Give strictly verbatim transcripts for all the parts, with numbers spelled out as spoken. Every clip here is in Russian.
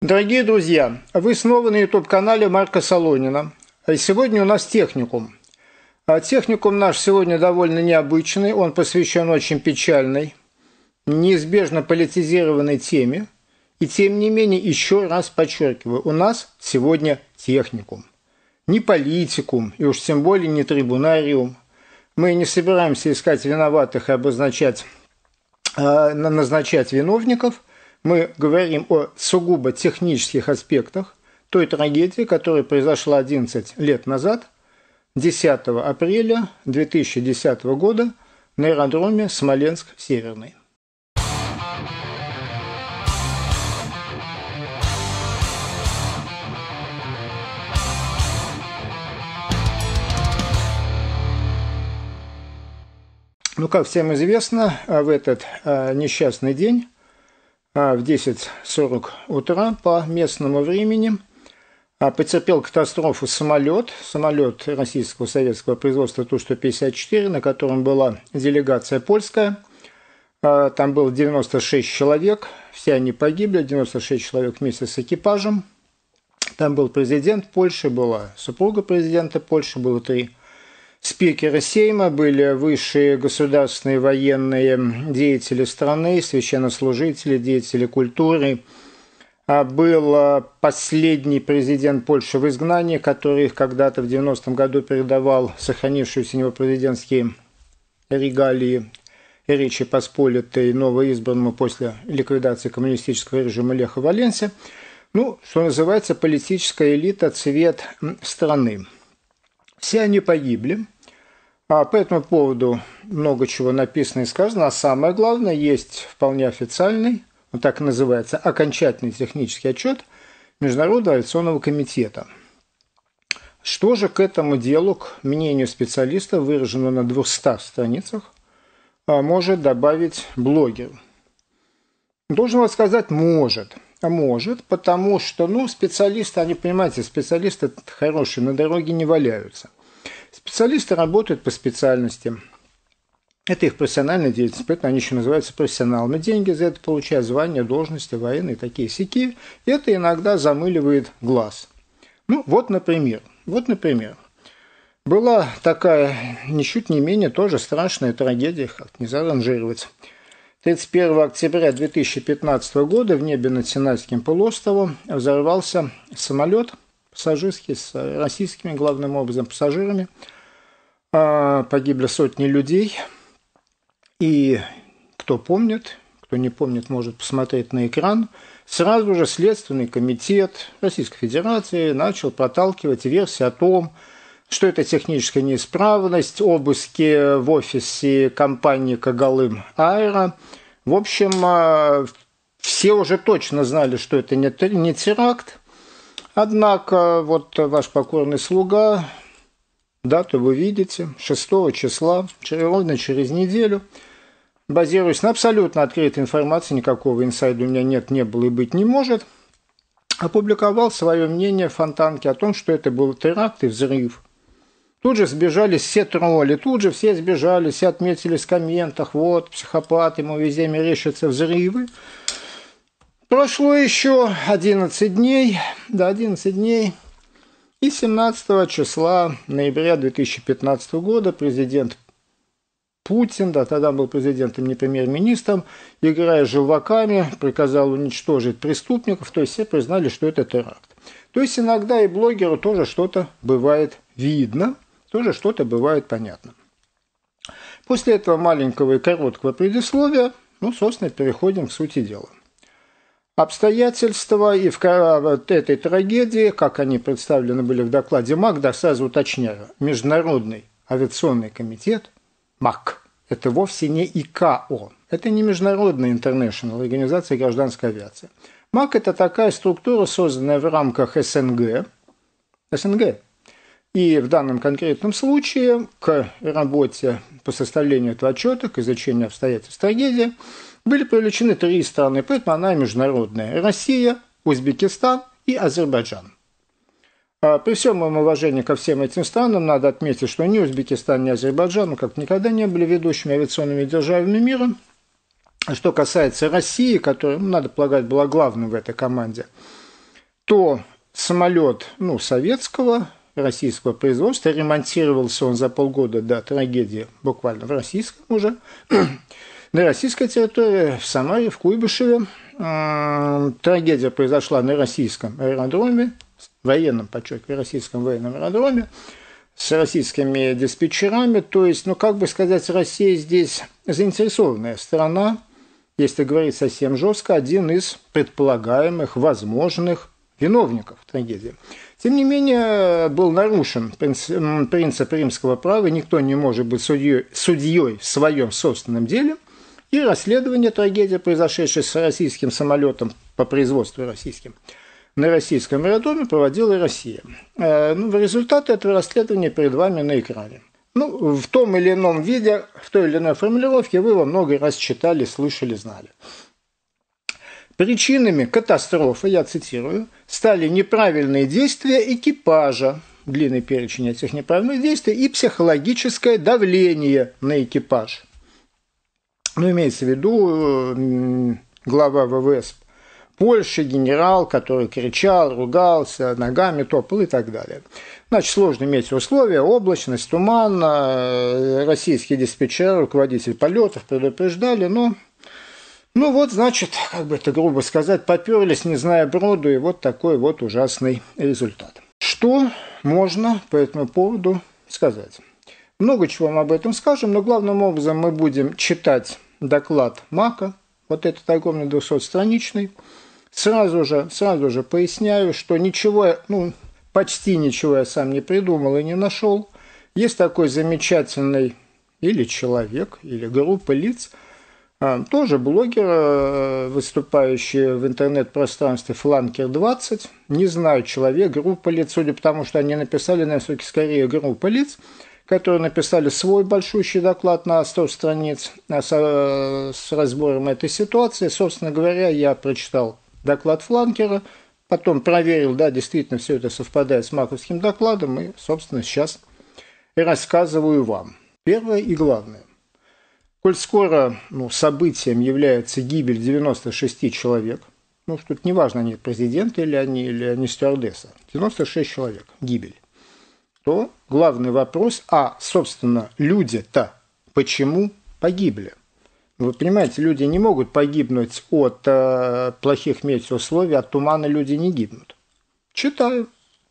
Дорогие друзья, вы снова на ютуб-канале Марка Солонина. И сегодня у нас техникум. А техникум наш сегодня довольно необычный, он посвящен очень печальной, неизбежно политизированной теме. И тем не менее, еще раз подчеркиваю, у нас сегодня техникум. Не политикум, и уж тем более не трибунариум. Мы не собираемся искать виноватых и обозначать, э, назначать виновников. Мы говорим о сугубо технических аспектах той трагедии, которая произошла одиннадцать лет назад, десятого апреля две тысячи десятого года на аэродроме Смоленск-Северный. Ну, как всем известно, в этот несчастный день, в десять сорок утра по местному времени, потерпел катастрофу самолет, самолет российского советского производства Ту сто пятьдесят четыре, на котором была делегация польская. Там было девяносто шесть человек, все они погибли, девяносто шесть человек вместе с экипажем. Там был президент Польши, была супруга президента Польши, было три спикера Сейма, были высшие государственные военные деятели страны, священнослужители, деятели культуры. Был последний президент Польши в изгнании, который когда-то в девяностом году передавал сохранившиеся у него президентские регалии и Речи Посполитой новоизбранному после ликвидации коммунистического режима Леха Валенсе. Ну, что называется, политическая элита, цвет страны. Все они погибли. А по этому поводу много чего написано и сказано. А самое главное, есть вполне официальный, он так и называется, окончательный технический отчет Международного авиационного комитета. Что же к этому делу, к мнению специалистов, выраженного на двухстах страницах, может добавить блогер? Должен вам сказать, может. А может, потому что, ну, специалисты, они, понимаете, специалисты хорошие, на дороге не валяются. Специалисты работают по специальности. Это их профессиональная деятельность, поэтому они еще называются профессионалами. Деньги за это получают, звания, должности, военные, такие сяки. Это иногда замыливает глаз. Ну, вот, например, вот, например, была такая, ничуть не менее, тоже страшная трагедия, как не заранжировать. тридцать первого октября две тысячи пятнадцатого года в небе над Синайским полуостровом взорвался самолет пассажирский с российскими, главным образом, пассажирами. Погибли сотни людей. И кто помнит, кто не помнит, может посмотреть на экран. Сразу же Следственный комитет Российской Федерации начал проталкивать версию о том, что это техническая неисправность, обыски в офисе компании Когалым Аэро. В общем, все уже точно знали, что это не теракт. Однако, вот ваш покорный слуга, дату вы видите, шестого числа, ровно через неделю, базируясь на абсолютно открытой информации, никакого инсайда у меня нет, не было и быть не может, опубликовал свое мнение в Фонтанке о том, что это был теракт и взрыв. Тут же сбежали все тролли, тут же все сбежали, все отметились в комментах, вот, психопаты, ему везде мерещатся взрывы. Прошло еще одиннадцать дней, да, одиннадцать дней, и семнадцатого числа ноября две тысячи пятнадцатого года президент Путин, да, тогда был президентом, не премьер-министром, играя желваками, приказал уничтожить преступников, то есть все признали, что это теракт. То есть иногда и блогеру тоже что-то бывает видно, тоже что-то бывает понятно. После этого маленького и короткого предисловия, ну, собственно, переходим к сути дела. Обстоятельства и в вот этой трагедии, как они представлены были в докладе МАК, да, сразу уточняю, Международный авиационный комитет, МАК, это вовсе не ИКАО, это не Международная International организация гражданской авиации. МАК – это такая структура, созданная в рамках СНГ, СНГ, и в данном конкретном случае к работе по составлению этого отчета, к изучению обстоятельств трагедии, были привлечены три страны, поэтому она международная. Россия, Узбекистан и Азербайджан. При всем моем уважении ко всем этим странам надо отметить, что ни Узбекистан, ни Азербайджан, ну, как никогда не были ведущими авиационными державами мира. Что касается России, которая, ну, надо полагать, была главной в этой команде, то самолет, ну, советского, российского производства, ремонтировался он за полгода до трагедии, буквально в российском уже, на российской территории, в Самаре, в Куйбышеве. Трагедия произошла на российском аэродроме, военном, подчеркиваю, российском военном аэродроме, с российскими диспетчерами. То есть, ну, как бы сказать, Россия здесь заинтересованная страна, если говорить совсем жестко, один из предполагаемых, возможных виновников трагедии. Тем не менее, был нарушен принцип римского права, никто не может быть судьей, судьей в своем собственном деле, и расследование трагедии, произошедшей с российским самолетом по производству российским, на российском аэродроме проводила Россия. Ну, результаты этого расследования перед вами на экране. Ну, в том или ином виде, в той или иной формулировке вы его много раз читали, слышали, знали. Причинами катастрофы, я цитирую, стали неправильные действия экипажа, длинный перечень этих неправильных действий, и психологическое давление на экипаж. Ну, имеется в виду глава ВВС Польши, генерал, который кричал, ругался, ногами топал и так далее. Значит, сложные метеоусловия, облачность, туман, российские диспетчеры, руководитель полетов предупреждали, но, ну вот, значит, как бы это грубо сказать, поперлись, не зная броду, и вот такой вот ужасный результат. Что можно по этому поводу сказать? Много чего мы об этом скажем, но главным образом мы будем читать доклад МАКа, вот этот огромный двухсотстраничный. Сразу же, сразу же поясняю, что ничего, ну, почти ничего я сам не придумал и не нашел. Есть такой замечательный или человек, или группа лиц, тоже блогер, выступающий в интернет-пространстве Фланкер двадцать. Не знаю, человек, группа лиц, судя по тому, что они написали, на все-таки скорее группа лиц, которые написали свой большущий доклад на сто страниц с разбором этой ситуации. Собственно говоря, я прочитал доклад Фланкера, потом проверил, да, действительно все это совпадает с маковским докладом, и, собственно, сейчас и рассказываю вам. Первое и главное. Коль скоро, ну, событием является гибель девяноста шести человек, ну, тут неважно, они президенты или они, или они стюардесса, девяносто шесть человек, гибель, то главный вопрос, а, собственно, люди-то почему погибли? Вы понимаете, люди не могут погибнуть от э, плохих метеоусловий, от тумана люди не гибнут. Читаю.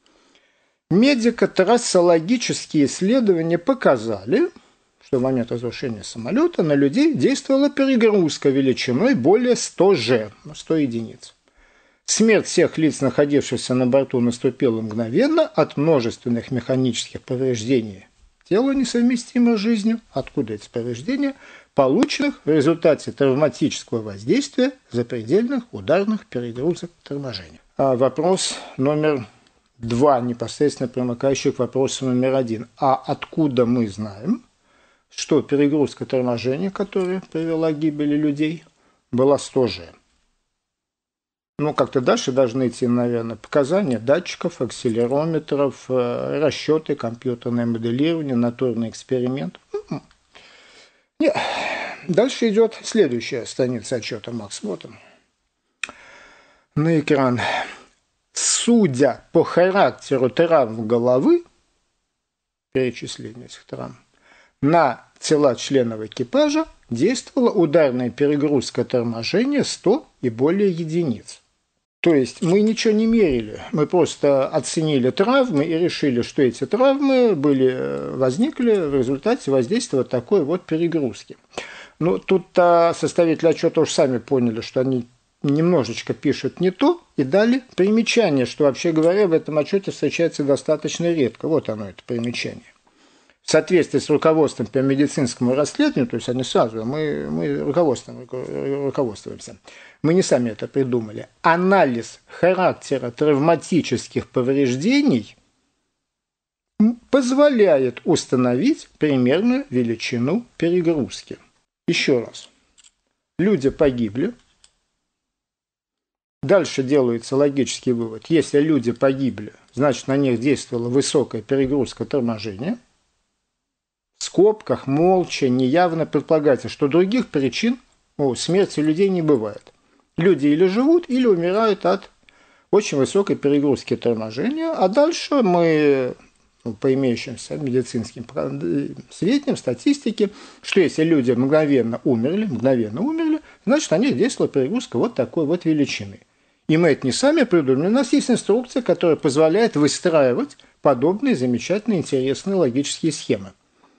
Медико-трассологические исследования показали, что в момент разрушения самолета на людей действовала перегрузка величиной более ста же, сто единиц. Смерть всех лиц, находившихся на борту, наступила мгновенно от множественных механических повреждений тела, несовместимых с жизнью. Откуда эти повреждения? Полученных в результате травматического воздействия запредельных ударных перегрузок торможения. А вопрос номер два, непосредственно примыкающий к вопросу номер один. А откуда мы знаем, что перегрузка торможения, которая привела к гибели людей, была сто же? Ну, как-то дальше должны идти, наверное, показания датчиков, акселерометров, расчеты, компьютерное моделирование, натурный эксперимент. Нет. Дальше идет следующая страница отчета, Макс. Вот он. На экран. Судя по характеру травм головы, перечисление этих травм, на тела членов экипажа действовала ударная перегрузка торможения сто и более единиц. То есть мы ничего не мерили, мы просто оценили травмы и решили, что эти травмы были, возникли в результате воздействия вот такой вот перегрузки. Ну, тут-то составители отчета уж сами поняли, что они немножечко пишут не то, и дали примечание, что, вообще говоря, в этом отчете встречается достаточно редко. Вот оно, это примечание. В соответствии с руководством по медицинскому расследованию, то есть они сразу, мы, мы руководством, руководствуемся, мы не сами это придумали, анализ характера травматических повреждений позволяет установить примерную величину перегрузки. Еще раз. Люди погибли. Дальше делается логический вывод. Если люди погибли, значит, на них действовала высокая перегрузка торможения. В скобках, молча, неявно предполагается, что других причин о, смерти людей не бывает. Люди или живут, или умирают от очень высокой перегрузки торможения, а дальше мы, ну, по имеющимся медицинским сведениям, статистике, что если люди мгновенно умерли, мгновенно умерли, значит, на них действовала перегрузка вот такой вот величины. И мы это не сами придумали, у нас есть инструкция, которая позволяет выстраивать подобные замечательные, интересные логические схемы.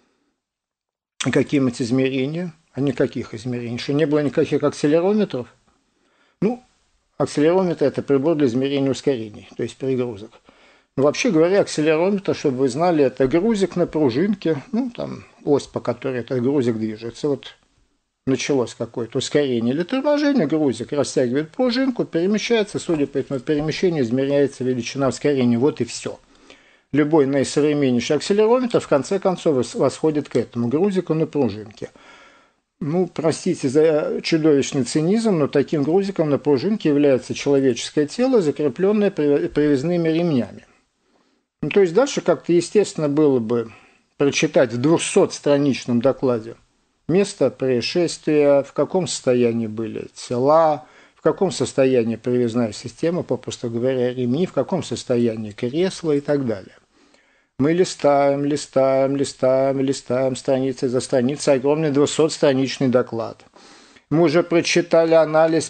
Какие эти измерения? А никаких измерений. Что не было никаких акселерометров? Ну, акселерометр – это прибор для измерения ускорений, то есть перегрузок. Но вообще говоря, акселерометр, чтобы вы знали, это грузик на пружинке, ну, там, ось, по которой этот грузик движется. Вот началось какое-то ускорение или торможение, грузик растягивает пружинку, перемещается, судя по этому перемещению, измеряется величина ускорения, вот и все. Любой наисовременнейший акселерометр в конце концов восходит к этому грузику на пружинке. Ну, простите за чудовищный цинизм, но таким грузиком на пружинке является человеческое тело, закрепленное привязными ремнями. Ну, то есть дальше как-то естественно было бы прочитать в двухсотстраничном докладе место происшествия, в каком состоянии были тела, в каком состоянии привязная система, попросту говоря, ремни, в каком состоянии кресла и так далее. Мы листаем, листаем, листаем, листаем страницы за страницей, огромный двухсотстраничный доклад. Мы уже прочитали анализ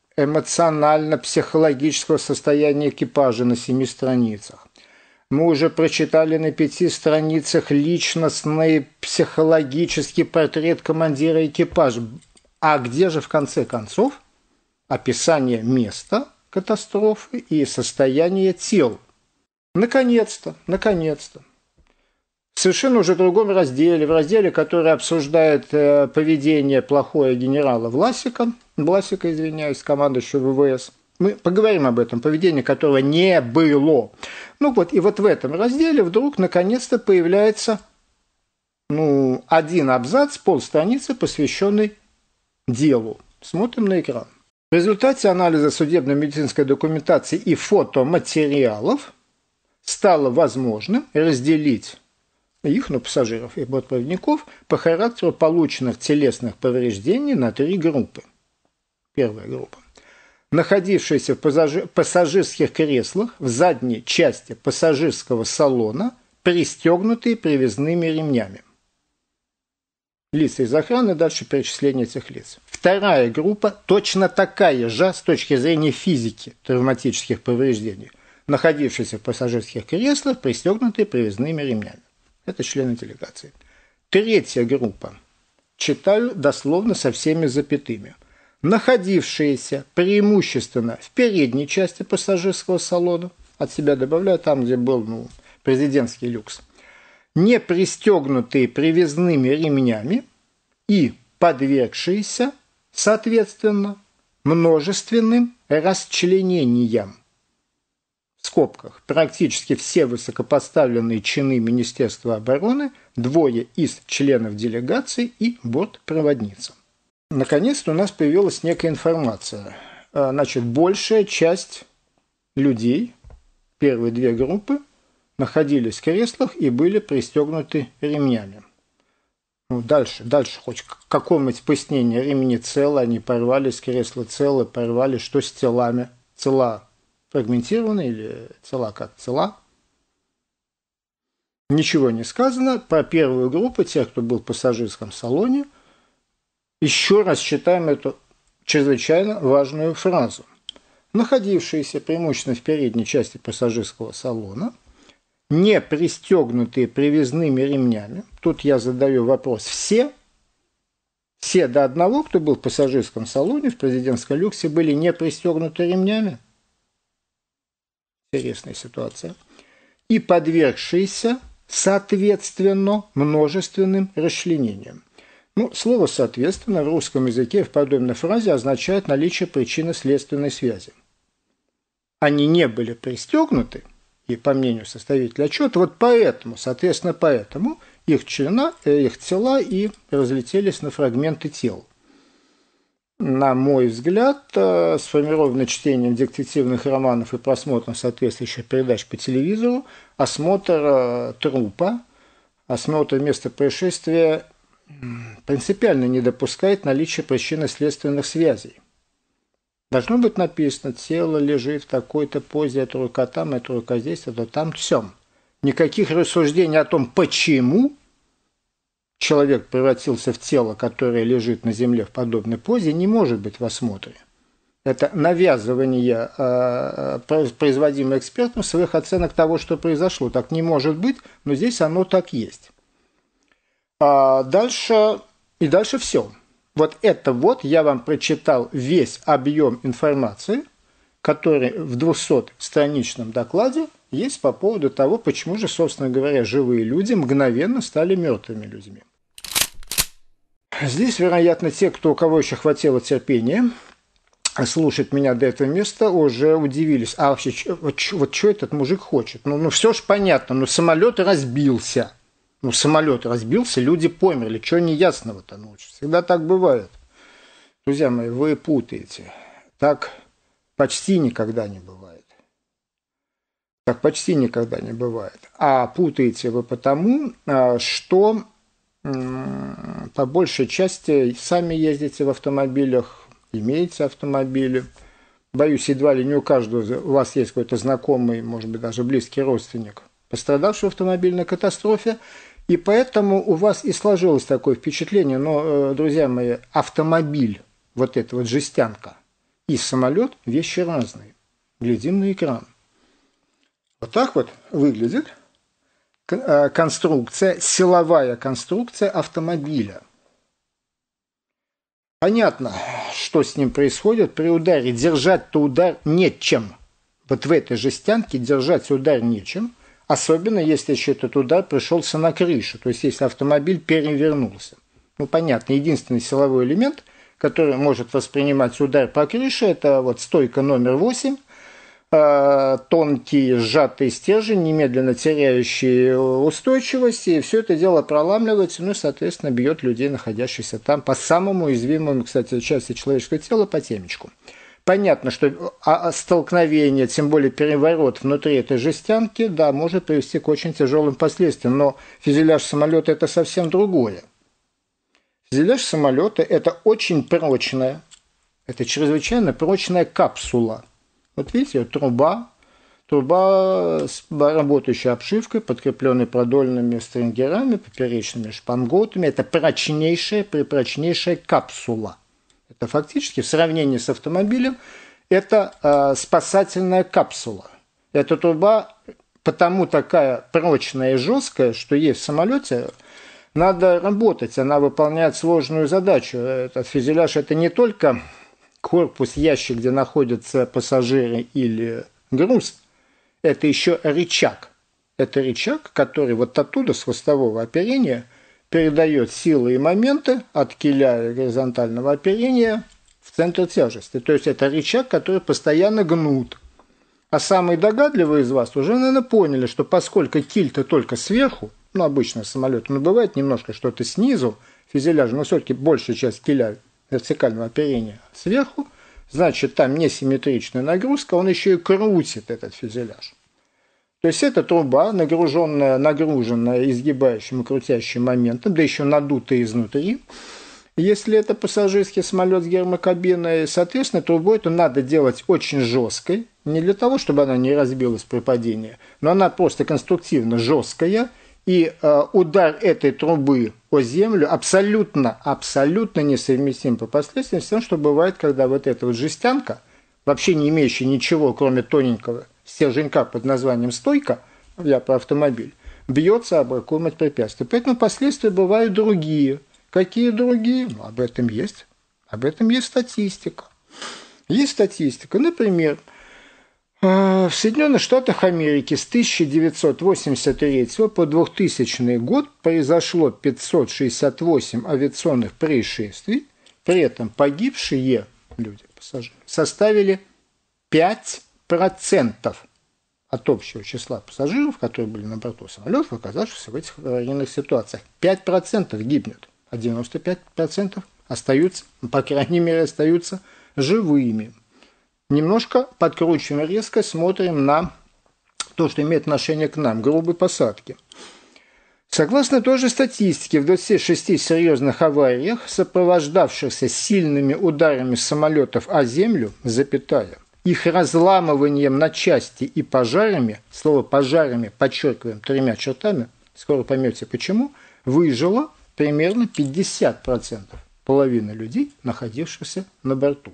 эмоционально-психологического состояния экипажа на семи страницах. Мы уже прочитали на пяти страницах личностный психологический портрет командира экипажа. А где же в конце концов описание места катастрофы и состояние тел? Наконец-то, наконец-то. В совершенно уже другом разделе, в разделе, который обсуждает э, поведение плохое генерала Власика, Власика, извиняюсь, командующего ВВС, мы поговорим об этом, поведение которого не было. Ну вот, и вот в этом разделе вдруг наконец-то появляется ну, один абзац, полстраницы, посвященный делу. Смотрим на экран. В результате анализа судебно-медицинской документации и фотоматериалов стало возможным разделить их, ну, пассажиров и бортпроводников, по характеру полученных телесных повреждений на три группы. Первая группа. Находившиеся в пассажир, пассажирских креслах в задней части пассажирского салона, пристегнутые привязными ремнями. Лица из охраны, дальше перечисление этих лиц. Вторая группа точно такая же с точки зрения физики травматических повреждений, находившиеся в пассажирских креслах, пристегнутые привязными ремнями. Это члены делегации. Третья группа. Читаю дословно со всеми запятыми. Находившиеся преимущественно в передней части пассажирского салона, от себя добавляю, там, где был ну, президентский люкс, не пристегнутые привязными ремнями и подвергшиеся, соответственно, множественным расчленениям. В скобках практически все высокопоставленные чины Министерства обороны, двое из членов делегации и бортпроводница. Наконец-то у нас появилась некая информация. Значит, большая часть людей, первые две группы, находились в креслах и были пристегнуты ремнями. Ну, дальше, дальше хоть какое-нибудь пояснение. Ремни целы, они порвались, кресла целы, порвались. Что с телами? Тела фрагментированы или цела как цела? Ничего не сказано. Про первую группу, тех, кто был в пассажирском салоне, еще раз читаем эту чрезвычайно важную фразу. Находившиеся преимущественно в передней части пассажирского салона, не пристегнутые привязными ремнями, тут я задаю вопрос, все, все до одного, кто был в пассажирском салоне, в президентском люксе, были не пристегнуты ремнями? Интересная ситуация. И подвергшиеся, соответственно, множественным расчленениям. Ну, слово «соответственно» в русском языке в подобной фразе означает наличие причинно-следственной связи. Они не были пристегнуты, и по мнению составителя отчета, вот поэтому, соответственно, поэтому их члена, их тела и разлетелись на фрагменты тел. На мой взгляд, сформированный чтением детективных романов и просмотром соответствующих передач по телевизору, осмотр трупа, осмотр места происшествия принципиально не допускает наличия причинно-следственных связей. Должно быть написано, тело лежит в такой-то позе, эта рука там, эта рука здесь, это там, все. Никаких рассуждений о том, почему человек превратился в тело, которое лежит на земле в подобной позе, не может быть в осмотре. Это навязывание, производимое экспертом, своих оценок того, что произошло. Так не может быть, но здесь оно так есть. А дальше, и дальше все. Вот это вот я вам прочитал весь объем информации, который в двухсотстраничном докладе есть по поводу того, почему же, собственно говоря, живые люди мгновенно стали мертвыми людьми. Здесь, вероятно, те, кто, у кого еще хватило терпения слушать меня до этого места, уже удивились. А вообще, вот, вот что этот мужик хочет? Ну, ну все ж понятно, ну самолет разбился. Ну, самолет разбился, люди померли. Чего неясного-то? Ну, всегда так бывает. Друзья мои, вы путаете. Так почти никогда не бывает. Так почти никогда не бывает. А путаете вы потому, что по большей части сами ездите в автомобилях, имеете автомобили. Боюсь, едва ли не у каждого у вас есть какой-то знакомый, может быть, даже близкий родственник, пострадавший в автомобильной катастрофе. И поэтому у вас и сложилось такое впечатление. Но, друзья мои, автомобиль, вот эта вот жестянка, и самолет – вещи разные. Глядим на экран. Вот так вот выглядит конструкция, силовая конструкция автомобиля. Понятно, что с ним происходит при ударе. Держать-то удар нечем. Вот в этой жестянке держать удар нечем. Особенно, если еще этот удар пришелся на крышу, то есть если автомобиль перевернулся. Ну, понятно, единственный силовой элемент, который может воспринимать удар по крыше, это вот стойка номер восемь, э, тонкий сжатый стержень, немедленно теряющий устойчивость, и все это дело проламливается, ну и, соответственно, бьет людей, находящихся там, по самому уязвимому, кстати, части человеческого тела, по темечку. Понятно, что столкновение, тем более переворот внутри этой жестянки, да, может привести к очень тяжелым последствиям. Но фюзеляж самолета – это совсем другое. Фюзеляж самолета – это очень прочная, это чрезвычайно прочная капсула. Вот видите, труба, труба с работающей обшивкой, подкрепленной продольными стрингерами, поперечными шпангоутами. Это прочнейшая, препрочнейшая капсула. Это фактически в сравнении с автомобилем это э, спасательная капсула. Эта труба потому такая прочная и жесткая, что ей в самолете надо работать, она выполняет сложную задачу. Этот фюзеляж – это не только корпус, ящик, где находятся пассажиры или груз, это еще рычаг. Это рычаг, который вот оттуда, с хвостового оперения, передает силы и моменты от киля горизонтального оперения в центр тяжести. То есть это рычаг, который постоянно гнут. А самые догадливые из вас уже, наверное, поняли, что поскольку киль-то только сверху, ну, обычно самолет, но бывает немножко что-то снизу, фюзеляж, но все-таки большая часть киля вертикального оперения сверху, значит, там несимметричная нагрузка, он еще и крутит этот фюзеляж. То есть эта труба, нагруженная, нагруженная изгибающим и крутящим моментом, да еще надутая изнутри. Если это пассажирский самолет с гермокабиной, соответственно, трубу эту надо делать очень жесткой, не для того, чтобы она не разбилась при падении, но она просто конструктивно жесткая, и э, удар этой трубы о землю абсолютно, абсолютно несовместим по последствиям с тем, что бывает, когда вот эта вот жестянка, вообще не имеющая ничего, кроме тоненького стерженька под названием стойка, я про автомобиль, бьется об какое-нибудь препятствие. Поэтому последствия бывают другие. Какие другие? Ну, об этом есть. Об этом есть статистика. Есть статистика. Например, в Соединенных Штатах Америки с тысяча девятьсот восемьдесят третьего по двухтысячный год произошло пятьсот шестьдесят восемь авиационных происшествий, при этом погибшие люди, пассажиры, составили пять процентов от общего числа пассажиров, которые были на борту самолетов, оказавшихся в этих аварийных ситуациях. пять процентов гибнет, а девяносто пять процентов остаются, по крайней мере, остаются живыми. Немножко подкручиваем резко, смотрим на то, что имеет отношение к нам, грубой посадки. Согласно той же статистике, в двадцати шести серьезных авариях, сопровождавшихся сильными ударами самолетов о землю, запятая, их разламыванием на части и пожарами, слово «пожарами» подчеркиваем тремя чертами, скоро поймете почему, выжило примерно пятьдесят процентов, половина людей, находившихся на борту.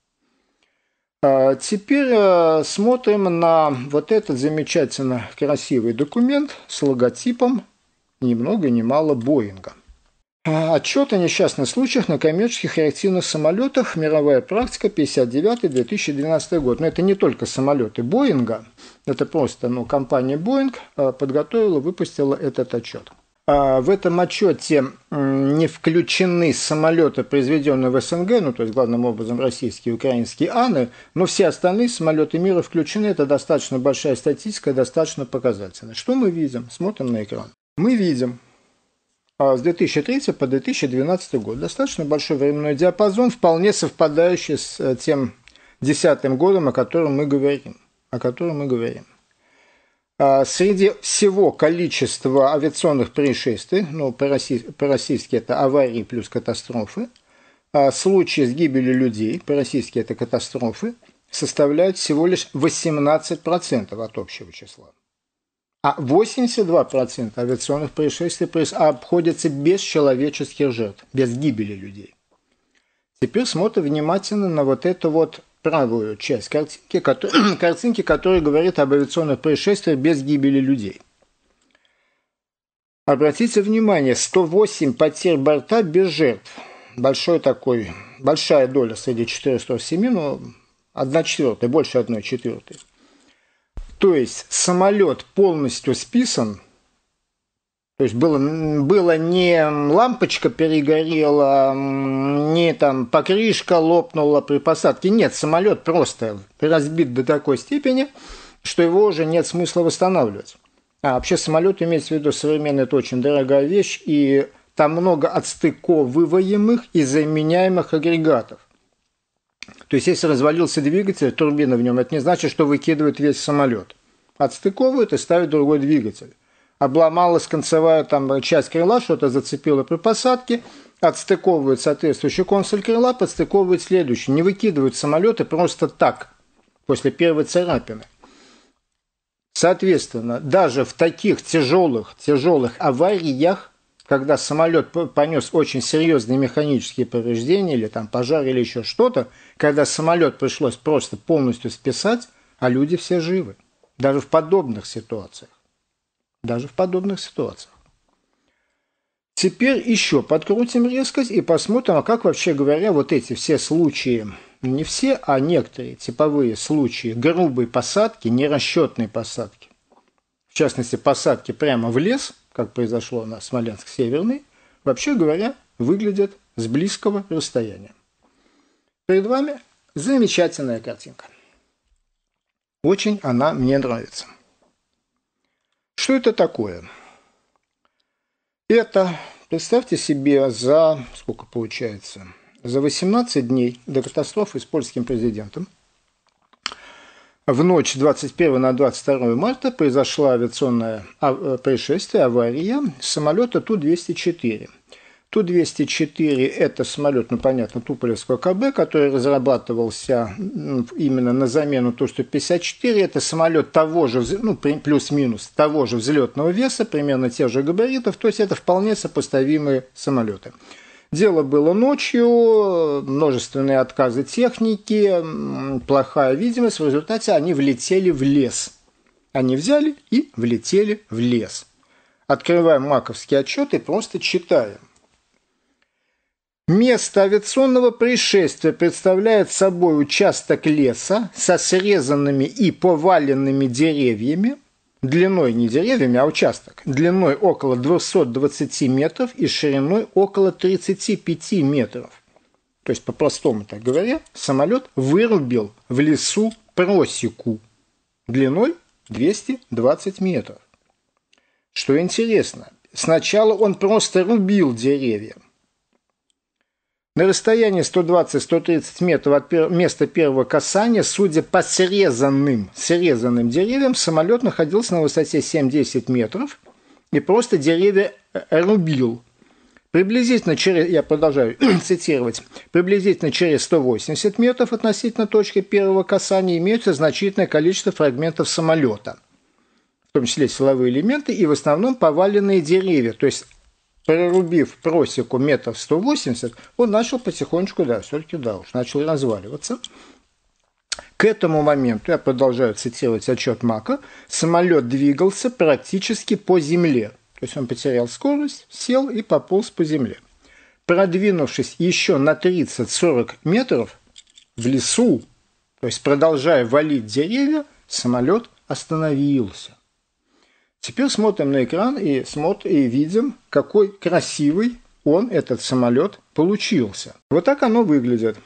Теперь смотрим на вот этот замечательно красивый документ с логотипом ни много ни мало Боинга. Отчет о несчастных случаях на коммерческих реактивных самолетах, мировая практика, пятьдесят девятый — две тысячи двенадцатый год. Но это не только самолеты Боинга, это просто ну, компания Боинг подготовила, выпустила этот отчет. В этом отчете не включены самолеты, произведенные в СНГ, ну то есть главным образом российские и украинские аны, но все остальные самолеты мира включены. Это достаточно большая статистика, достаточно показательная. Что мы видим? Смотрим на экран. Мы видим с две тысячи третьего по две тысячи двенадцатый год достаточно большой временной диапазон, вполне совпадающий с тем десятым годом, о котором мы говорим. О котором мы говорим. Среди всего количества авиационных происшествий, ну, по-российски это аварии плюс катастрофы, случаи с гибелью людей, по-российски это катастрофы, составляют всего лишь восемнадцать процентов от общего числа. А восемьдесят два процента авиационных происшествий обходятся без человеческих жертв, без гибели людей. Теперь смотрим внимательно на вот эту вот правую часть картинки, который, картинки, которая говорит об авиационных происшествиях без гибели людей. Обратите внимание, сто восемь потерь борта без жертв. Большой такой, большая доля среди четырёхсот семи, но одна четвертая, больше одной четвертой. То есть самолет полностью списан. То есть было, было не лампочка перегорела, не там покрышка лопнула при посадке. Нет, самолет просто разбит до такой степени, что его уже нет смысла восстанавливать. А вообще самолет, имеется в виду современный, это очень дорогая вещь, и там много отстыковываемых и заменяемых агрегатов. То есть если развалился двигатель, турбина в нем, это не значит, что выкидывают весь самолет. Отстыковывают и ставят другой двигатель. Обломалась концевая там, часть крыла, что-то зацепило при посадке, отстыковывают соответствующий консоль крыла, подстыковывают следующий. Не выкидывают самолеты просто так, после первой царапины. Соответственно, даже в таких тяжелых, тяжелых авариях, когда самолет понес очень серьезные механические повреждения, или там пожар, или еще что-то, когда самолет пришлось просто полностью списать, а люди все живы. Даже в подобных ситуациях. Даже в подобных ситуациях. Теперь еще подкрутим резкость и посмотрим, а как вообще говоря вот эти все случаи, не все, а некоторые типовые случаи грубой посадки, нерасчетной посадки, в частности посадки прямо в лес, как произошло на Смоленск-Северный, вообще говоря, выглядят с близкого расстояния. Перед вами замечательная картинка. Очень она мне нравится. Что это такое? Это, представьте себе, за, сколько получается, за восемнадцать дней до катастрофы с польским президентом в ночь двадцать первого на двадцать второе марта произошло авиационное происшествие, авария самолета Ту двести четыре. Ту двести четыре – это самолет, ну понятно, Туполевского КБ, который разрабатывался именно на замену Ту сто пятьдесят четыре. Это самолет того же, ну плюс-минус, того же взлетного веса, примерно тех же габаритов, то есть это вполне сопоставимые самолеты. Дело было ночью, множественные отказы техники, плохая видимость, в результате они влетели в лес. Они взяли и влетели в лес. Открываем маковский отчет и просто читаем. Место авиационного происшествия представляет собой участок леса со срезанными и поваленными деревьями, длиной не деревьями, а участок, длиной около двухсот двадцати метров и шириной около тридцати пяти метров. То есть, по-простому так говоря, самолет вырубил в лесу просеку длиной двести двадцать метров. Что интересно, сначала он просто рубил деревья. На расстоянии сто двадцать - сто тридцать метров от места первого касания, судя по срезанным, срезанным деревьям, самолет находился на высоте семь-десять метров и просто деревья рубил. Приблизительно через, я продолжаю цитировать, приблизительно через сто восемьдесят метров относительно точки первого касания имеется значительное количество фрагментов самолета, в том числе силовые элементы и в основном поваленные деревья. То есть, прорубив просеку метров сто восемьдесят, он начал потихонечку, да, все-таки, да, уж начал разваливаться. К этому моменту, я продолжаю цитировать отчет МАКа, самолет двигался практически по земле. То есть он потерял скорость, сел и пополз по земле. Продвинувшись еще на тридцать-сорок метров в лесу, то есть продолжая валить деревья, самолет остановился. Теперь смотрим на экран и смотрим и видим, какой красивый он, этот самолет, получился. Вот так оно выглядит.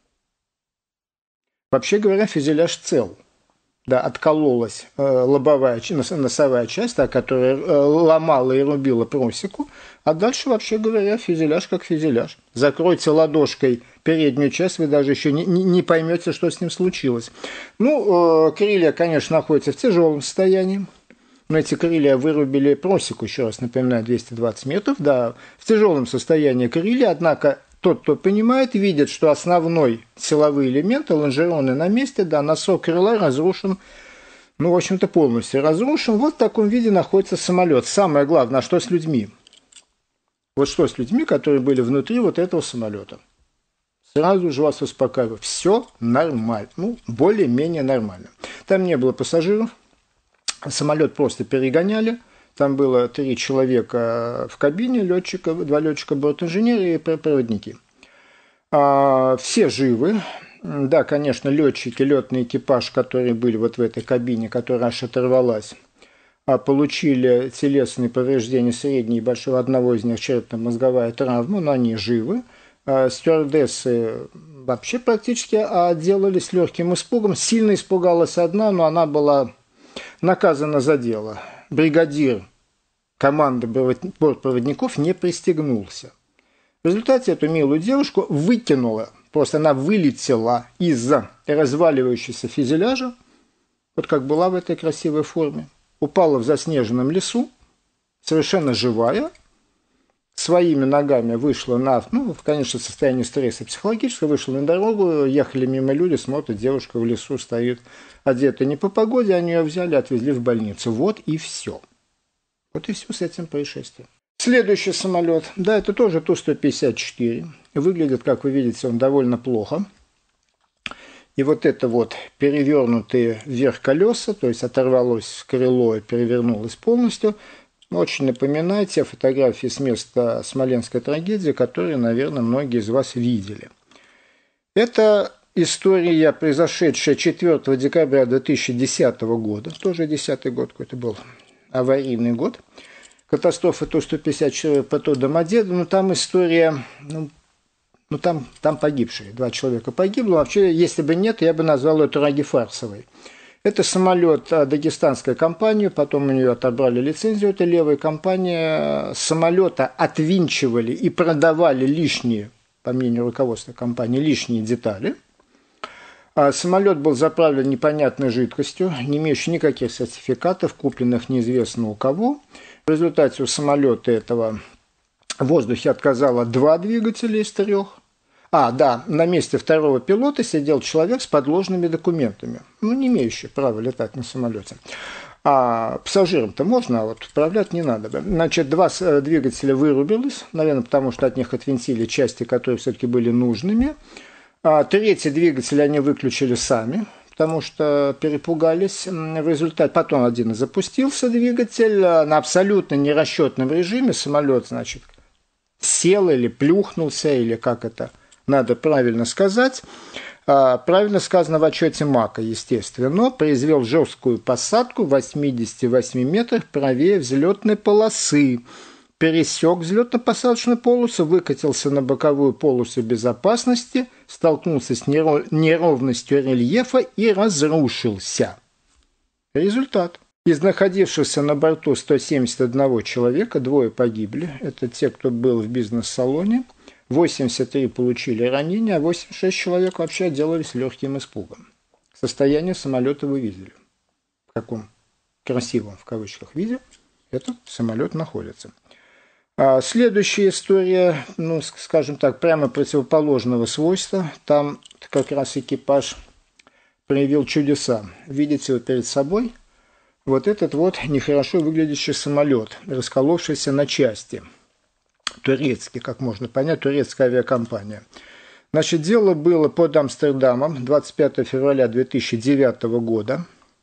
Вообще говоря, фюзеляж цел. Да, откололась э, лобовая, носовая часть, та, которая э, ломала и рубила просеку, а дальше, вообще говоря, фюзеляж как фюзеляж. Закройте ладошкой переднюю часть, вы даже еще не, не, не поймете, что с ним случилось. Ну, э, крылья, конечно, находятся в тяжелом состоянии, но эти крылья вырубили просеку, еще раз напоминаю, двести двадцать метров, да, в тяжелом состоянии крылья, однако тот, кто понимает, видит, что основной силовые элементы, лонжероны на месте, да, носок крыла разрушен, ну, в общем-то, полностью разрушен. Вот в таком виде находится самолет. Самое главное, а что с людьми? Вот что с людьми, которые были внутри вот этого самолета? Сразу же вас успокаиваю, все нормально, ну, более-менее нормально. Там не было пассажиров, самолет просто перегоняли. Там было три человека в кабине, летчика, два летчика, бортинженеры и проводники. А, все живы. Да, конечно, летчики, летный экипаж, которые были вот в этой кабине, которая аж оторвалась, получили телесные повреждения средней и большого, одного из них черепно-мозговая травма, но они живы. А, стюардессы вообще практически отделались легким испугом. Сильно испугалась одна, но она была наказана за дело. Бригадир команды бортпроводников не пристегнулся. В результате эту милую девушку выкинула, просто она вылетела из-за разваливающегося фюзеляжа, вот как была в этой красивой форме, упала в заснеженном лесу, совершенно живая, своими ногами вышла на, ну, в, конечно, состоянии стресса психологического, вышла на дорогу, ехали мимо люди, смотрят, девушка в лесу стоит, одета не по погоде, они ее взяли, отвезли в больницу. Вот и все. Вот и все с этим происшествием. Следующий самолет, да, это тоже Ту сто пятьдесят четыре. Выглядит, как вы видите, он довольно плохо. И вот это вот перевернутые вверх колеса, то есть оторвалось крыло и перевернулось полностью, очень напоминает те фотографии с места Смоленской трагедии, которые, наверное, многие из вас видели. Это история, произошедшая четвёртого декабря две тысячи десятого года, тоже десятый год какой-то был, аварийный год. Катастрофа Ту сто пятьдесят четыре ПТО Домодедово, но там история, ну, ну там, там погибшие, два человека погибло. Вообще, если бы нет, я бы назвал ее трагифарсовой. Это самолет дагестанской компании, потом у нее отобрали лицензию, это левая компания. Самолета отвинчивали и продавали лишние, по мнению руководства компании, лишние детали. А самолет был заправлен непонятной жидкостью, не имеющей никаких сертификатов, купленных неизвестно у кого. В результате у самолета этого в воздухе отказало два двигателя из трех. А, да, на месте второго пилота сидел человек с подложными документами, ну, не имеющий права летать на самолете. А пассажирам-то можно, а вот управлять не надо. Значит, два двигателя вырубилось, наверное, потому что от них отвинтили части, которые все-таки были нужными. А третий двигатель они выключили сами, потому что перепугались. В результате потом один запустился двигатель на абсолютно нерасчетном режиме. Самолет, значит, сел или плюхнулся, или как это надо правильно сказать. Правильно сказано в отчете МАКа, естественно, произвел жесткую посадку в восьмидесяти восьми метрах правее взлетной полосы, пересек взлетно-посадочную полосу, выкатился на боковую полосу безопасности, столкнулся с неровностью рельефа и разрушился. Результат. Из находившихся на борту ста семидесяти одного человека двое погибли. Это те, кто был в бизнес-салоне. восемьдесят три получили ранения, а восемьдесят шесть человек вообще отделались легким испугом. Состояние самолета вы видели. В каком красивом, в кавычках, виде. этот самолет находится. А следующая история, ну, скажем так, прямо противоположного свойства. Там как раз экипаж проявил чудеса. Видите вы перед собой вот этот вот нехорошо выглядящий самолет, расколовшийся на части. Турецкий, как можно понять, турецкая авиакомпания. Значит, дело было под Амстердамом двадцать пятого февраля две тысячи девятого года.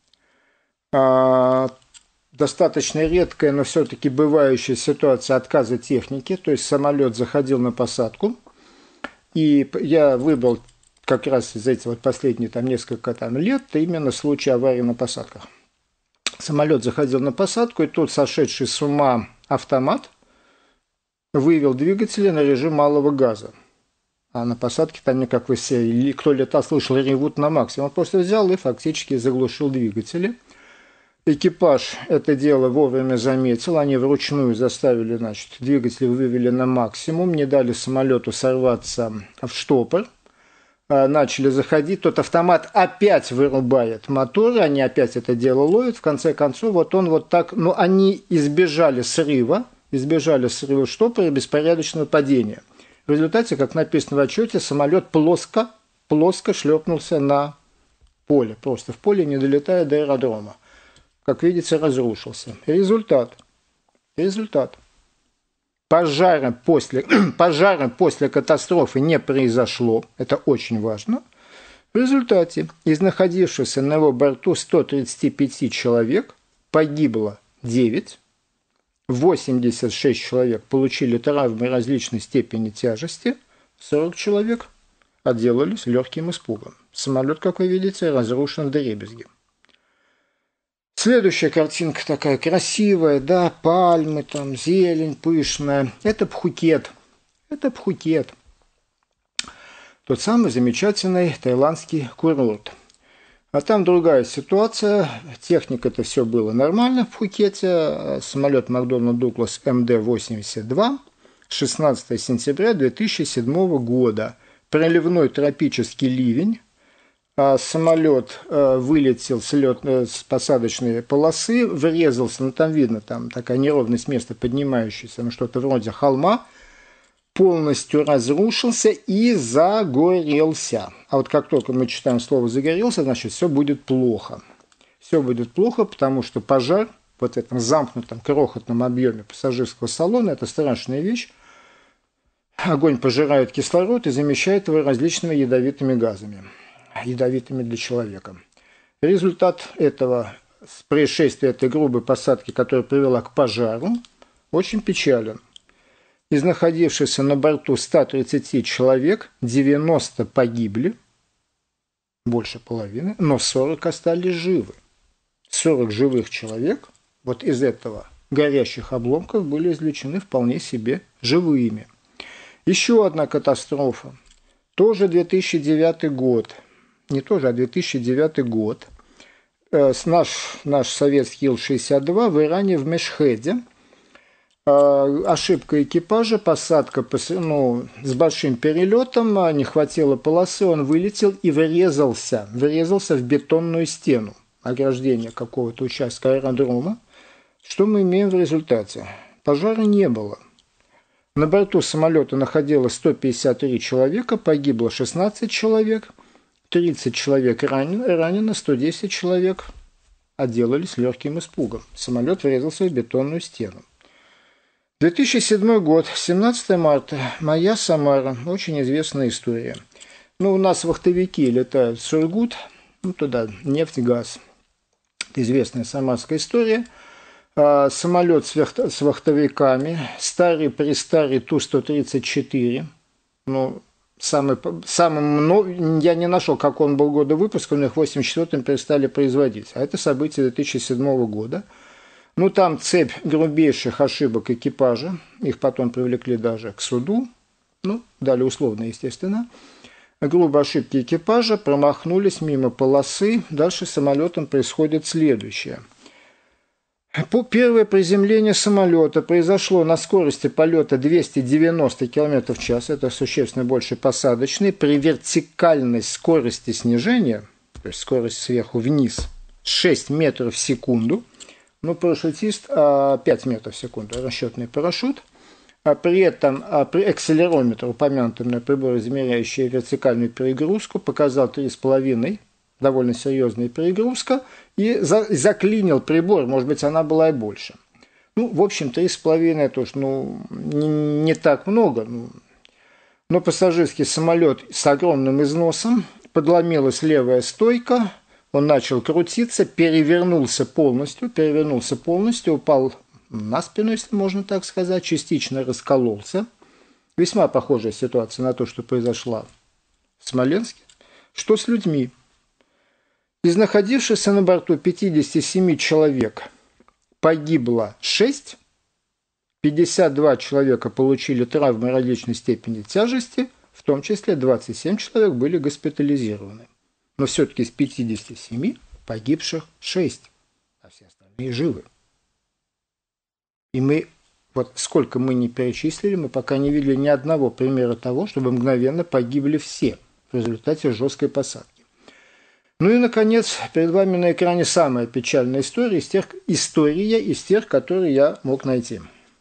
А, достаточно редкая, но все-таки бывающая ситуация отказа техники. То есть самолет заходил на посадку. И я выбрал как раз за эти вот последние там, несколько там, лет именно случай аварии на посадках. Самолет заходил на посадку, и тут сошедший с ума автомат вывел двигатели на режим малого газа. А на посадке там не как вы все, кто летал, слышал, ревут на максимум. Он просто взял и фактически заглушил двигатели. Экипаж это дело вовремя заметил, они вручную заставили, значит, двигатели вывели на максимум, не дали самолету сорваться в штопор. Начали заходить, тот автомат опять вырубает моторы, они опять это дело ловят, в конце концов, вот он вот так, ну, они избежали срыва, избежали срыва штопора и беспорядочного падения. В результате, как написано в отчете, самолет плоско, плоско шлепнулся на поле, просто в поле, не долетая до аэродрома. Как видите, разрушился. Результат. Результат. Пожара после, пожара после катастрофы не произошло. Это очень важно. В результате из находившихся на его борту ста тридцати пяти человек погибло девять. восемьдесят шесть человек получили травмы различной степени тяжести. сорок человек отделались легким испугом. Самолет, как вы видите, разрушен вдребезги. Следующая картинка такая красивая, да, пальмы, там, зелень пышная. Это Пхукет. Это Пхукет. Тот самый замечательный таиландский курорт. А там другая ситуация. Техника-то все было нормально в Пхукете. Самолет Макдональд Дуглас эм дэ восемьдесят два. шестнадцатого сентября две тысячи седьмого года. Проливной тропический ливень. Самолет вылетел с, лет, с посадочной полосы, врезался, ну там видно, там такая неровность места, поднимающаяся, ну что-то вроде холма, полностью разрушился и загорелся. А вот как только мы читаем слово «загорелся», значит, все будет плохо. Все будет плохо, потому что пожар вот в этом замкнутом, крохотном объеме пассажирского салона – это страшная вещь. Огонь пожирает кислород и замещает его различными ядовитыми газами. ядовитыми для человека. Результат этого происшествия, этой грубой посадки, которая привела к пожару, очень печален. Из находившихся на борту ста тридцати человек девяносто погибли, больше половины, но сорок остались живы. сорок живых человек вот из этого горящих обломков были извлечены вполне себе живыми. Еще одна катастрофа. Тоже две тысячи девятый год. Не тоже, а две тысячи девятый год. Наш, наш советский Ил шестьдесят два в Иране, в Мешхеде. Ошибка экипажа, посадка ну, с большим перелетом, не хватило полосы, он вылетел и врезался, врезался в бетонную стену ограждения какого-то участка аэродрома. Что мы имеем в результате? Пожара не было. На борту самолета находилось сто пятьдесят три человека, погибло шестнадцать человек, тридцать человек ранено, ранено сто десять человек отделались легким испугом. Самолет врезался в бетонную стену. две тысячи седьмой год, семнадцатого марта, моя Самара, очень известная история. Ну, у нас вахтовики летают в Сургут, ну, туда нефть, газ. Это известная самарская история. А, самолет с, вахт... с вахтовиками, старый-престарый Ту сто тридцать четыре, ну, самый, самый, я не нашел, как он был года выпуска, но их в восемьдесят четвёртом перестали производить. А это событие две тысячи седьмого года. Ну, там цепь грубейших ошибок экипажа, их потом привлекли даже к суду, ну, дали условно, естественно. Грубо ошибки экипажа, промахнулись мимо полосы, дальше с самолетом происходит следующее. Первое приземление самолета произошло на скорости полета двести девяносто километров в час, это существенно больше посадочной, при вертикальной скорости снижения, то есть скорость сверху вниз, шесть метров в секунду. Ну, парашютист пять метров в секунду, расчетный парашют. А при этом а при акселерометр, упомянутый на прибор, измеряющий вертикальную перегрузку, показал три с половиной, довольно серьезная перегрузка, и за, заклинил прибор, может быть, она была и больше. Ну, в общем, три с половиной это уж ну, не, не так много. Ну, но пассажирский самолет с огромным износом, подломилась левая стойка, он начал крутиться, перевернулся полностью, перевернулся полностью, упал на спину, если можно так сказать, частично раскололся. Весьма похожая ситуация на то, что произошла в Смоленске. Что с людьми? Из находившихся на борту пятидесяти семи человек погибло шесть, пятьдесят два человека получили травмы различной степени тяжести, в том числе двадцать семь человек были госпитализированы. Но все-таки из пятидесяти семи погибших шесть, а все остальные живы. И мы, вот сколько мы не перечислили, мы пока не видели ни одного примера того, чтобы мгновенно погибли все в результате жесткой посадки. Ну и, наконец, перед вами на экране самая печальная история из тех, история из тех, которые я мог найти.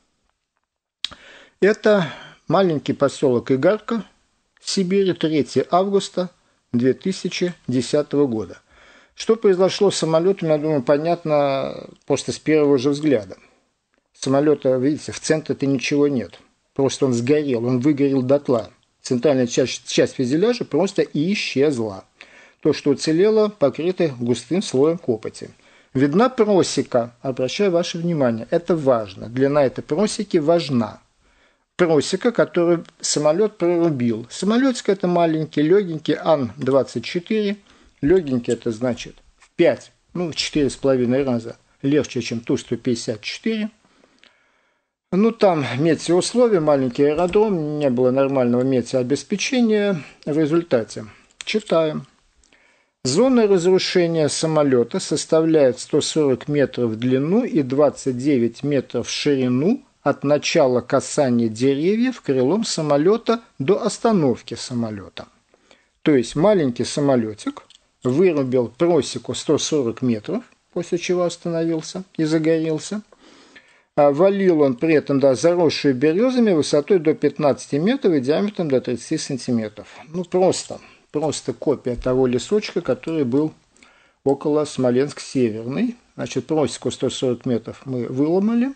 Это маленький поселок Игарка, Сибири, третьего августа две тысячи десятого года. Что произошло с самолетом, я думаю, понятно просто с первого же взгляда. Самолета, видите, в центре-то ничего нет. Просто он сгорел, он выгорел дотла. Центральная часть, часть фюзеляжа просто исчезла. То, что уцелело, покрыто густым слоем копоти. Видна просека, обращаю ваше внимание, это важно. Длина этой просеки важна. Просека, которую самолет прорубил. Самолетик это маленький, легенький Ан двадцать четыре. Легенький это значит в пять, ну в четыре с половиной раза легче, чем Ту сто пятьдесят четыре. Ну, там метеоусловия, маленький аэродром, не было нормального метеообеспечения. В результате читаем. Зона разрушения самолета составляет сто сорок метров в длину и двадцать девять метров в ширину от начала касания деревьев крылом самолета до остановки самолета. То есть маленький самолетик вырубил просеку сто сорок метров, после чего остановился и загорелся. А валил он при этом, да, заросшую березами высотой до пятнадцати метров и диаметром до тридцати сантиметров. Ну, просто, просто копия того лесочка, который был около Смоленск-Северный. Значит, просеку сто сорок метров мы выломали.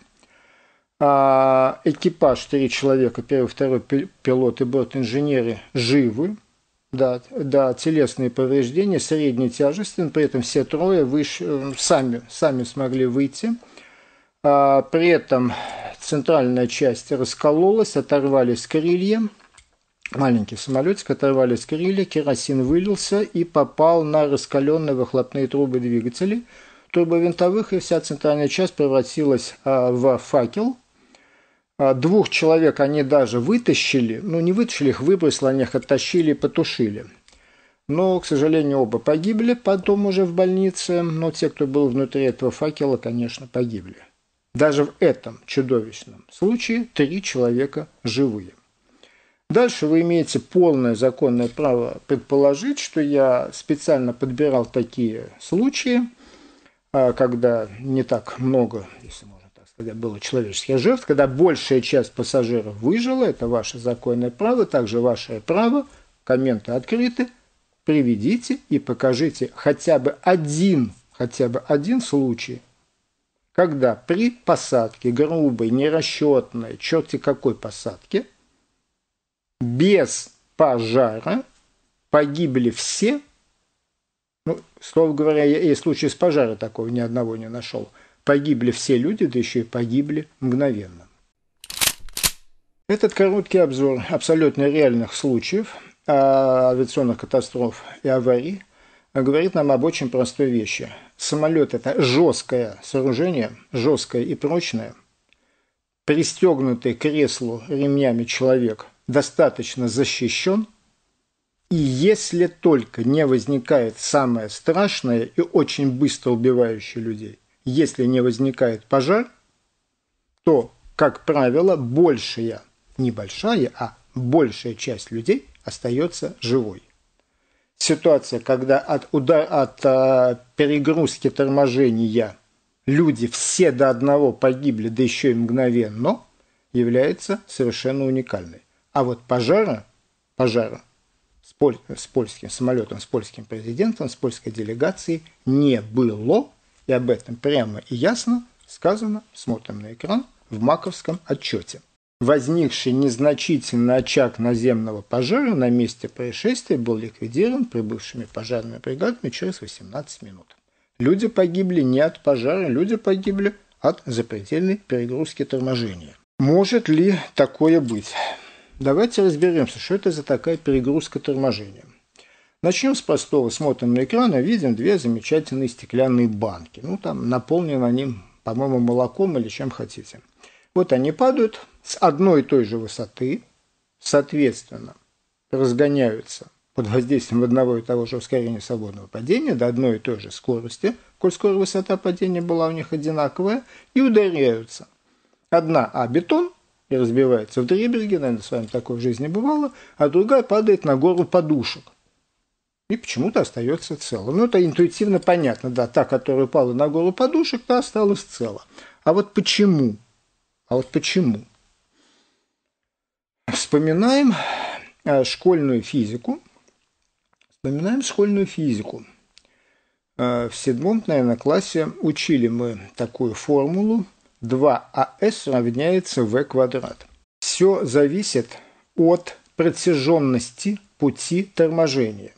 А экипаж, три человека, первый, второй пилот и бортинженеры живы. Да, да, телесные повреждения средней тяжести, но при этом все трое выше, сами, сами смогли выйти. А при этом центральная часть раскололась, оторвались крылья. Маленький самолетик, оторвались крылья, керосин вылился и попал на раскаленные выхлопные трубы двигателей турбовинтовых, и вся центральная часть превратилась а, в факел. А, двух человек они даже вытащили, ну не вытащили их, выбросили, они их оттащили и потушили. Но, к сожалению, оба погибли потом уже в больнице, но те, кто был внутри этого факела, конечно, погибли. Даже в этом чудовищном случае три человека живые. Дальше вы имеете полное законное право предположить, что я специально подбирал такие случаи, когда не так много, если можно так сказать, было человеческих жертв, когда большая часть пассажиров выжила, это ваше законное право, также ваше право, комменты открыты, приведите и покажите хотя бы один, хотя бы один случай, когда при посадке, грубой, нерасчетной, черти какой посадке, без пожара погибли все, ну, слово говоря, я и в случае с пожара такого ни одного не нашел, погибли все люди, да еще и погибли мгновенно. Этот короткий обзор абсолютно реальных случаев авиационных катастроф и аварий говорит нам об очень простой вещи. Самолет – это жесткое сооружение, жесткое и прочное. Пристегнутый к креслу ремнями человек достаточно защищен. И если только не возникает самое страшное и очень быстро убивающее людей, если не возникает пожар, то, как правило, большая, не большая, а большая часть людей остается живой. Ситуация, когда от, удар, от а, перегрузки торможения люди все до одного погибли, да еще и мгновенно, является совершенно уникальной. А вот пожара, пожара с, поль, с польским самолетом, с польским президентом, с польской делегацией не было, и об этом прямо и ясно сказано, смотрим на экран, в маковском отчете. Возникший незначительный очаг наземного пожара на месте происшествия был ликвидирован прибывшими пожарными бригадами через восемнадцать минут. Люди погибли не от пожара, люди погибли от запредельной перегрузки торможения. Может ли такое быть? Давайте разберемся, что это за такая перегрузка торможения. Начнем с простого. Смотрим на экран и видим две замечательные стеклянные банки. Ну, там наполнены они, по-моему, молоком или чем хотите. Вот они падают с одной и той же высоты, соответственно, разгоняются под воздействием одного и того же ускорения свободного падения до одной и той же скорости, коль скоро высота падения была у них одинаковая, и ударяются. Одна о бетон и разбивается в дребезги, наверное, с вами такое в жизни бывало, а другая падает на гору подушек. И почему-то остается цело. Ну, это интуитивно понятно, да, та, которая упала на гору подушек, та осталась цела. А вот почему? А вот почему? Вспоминаем школьную физику. Вспоминаем школьную физику. В седьмом, наверное, классе учили мы такую формулу: два а эс равняется вэ квадрат. Все зависит от протяженности пути торможения.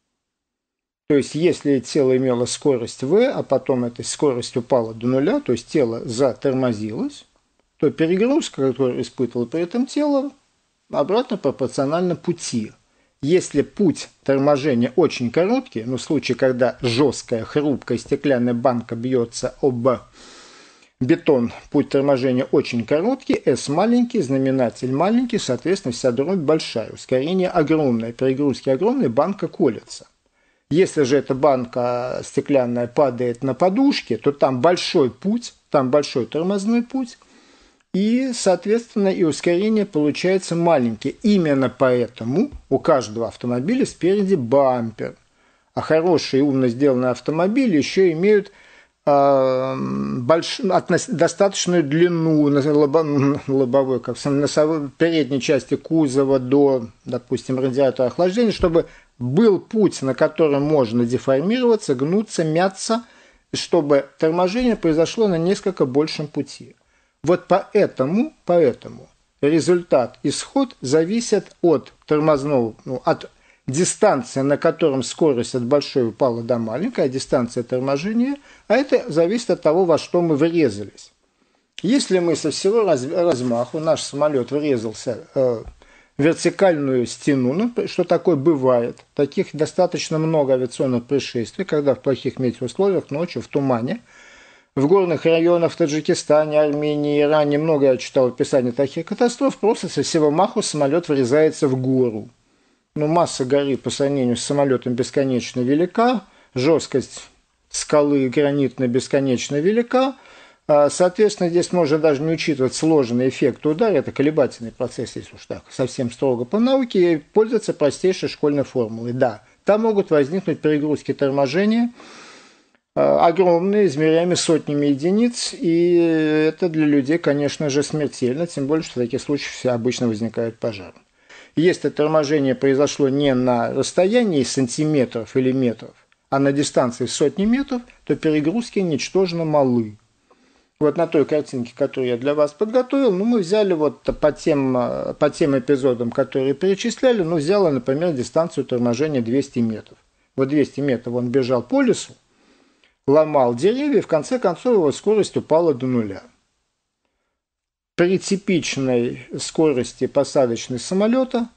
То есть, если тело имело скорость v, а потом эта скорость упала до нуля, то есть тело затормозилось, то перегрузка, которую испытывало при этом тело, обратно пропорциональна пути. Если путь торможения очень короткий, ну, в случае, когда жесткая, хрупкая стеклянная банка бьется об бетон, путь торможения очень короткий, S маленький, знаменатель маленький, соответственно, вся дробь большая, ускорение огромное, перегрузки огромные, банка колется. Если же эта банка стеклянная падает на подушке, то там большой путь, там большой тормозной путь, и, соответственно, и ускорение получается маленькое. Именно поэтому у каждого автомобиля спереди бампер. А хорошие, умно сделанные автомобили еще имеют э, больш... относ... достаточную длину на лобо... лобовой, как в носовой, передней части кузова до, допустим, радиатора охлаждения, чтобы был путь, на котором можно деформироваться, гнуться, мяться, чтобы торможение произошло на несколько большем пути. Вот поэтому, поэтому результат, исход зависит от тормозного, ну, от дистанции, на котором скорость от большой упала до маленькой, а дистанция торможения, а это зависит от того, во что мы врезались. Если мы со всего раз, размаху, наш самолет врезался э, в вертикальную стену, ну, что такое бывает, таких достаточно много авиационных происшествий, когда в плохих метеоусловиях, ночью, в тумане, в горных районах в Таджикистане, Армении, Иране, много я читал описания таких катастроф, просто со всего маху самолет врезается в гору. Но масса горы по сравнению с самолетом бесконечно велика, жесткость скалы гранитной бесконечно велика, соответственно, здесь можно даже не учитывать сложный эффект удара, это колебательный процесс, если уж так, совсем строго по науке, и пользоваться простейшей школьной формулой. Да, там могут возникнуть перегрузки торможения, огромные, измеряемые сотнями единиц, и это для людей, конечно же, смертельно, тем более, что в таких случаях обычно возникают пожары. Если торможение произошло не на расстоянии сантиметров или метров, а на дистанции сотни метров, то перегрузки ничтожно малы. Вот на той картинке, которую я для вас подготовил, ну, мы взяли вот по тем, по тем эпизодам, которые перечисляли, ну, взяла, например, дистанцию торможения двести метров. Вот двести метров он бежал по лесу, ломал деревья, и в конце концов его скорость упала до нуля. При типичной скорости посадочной самолета,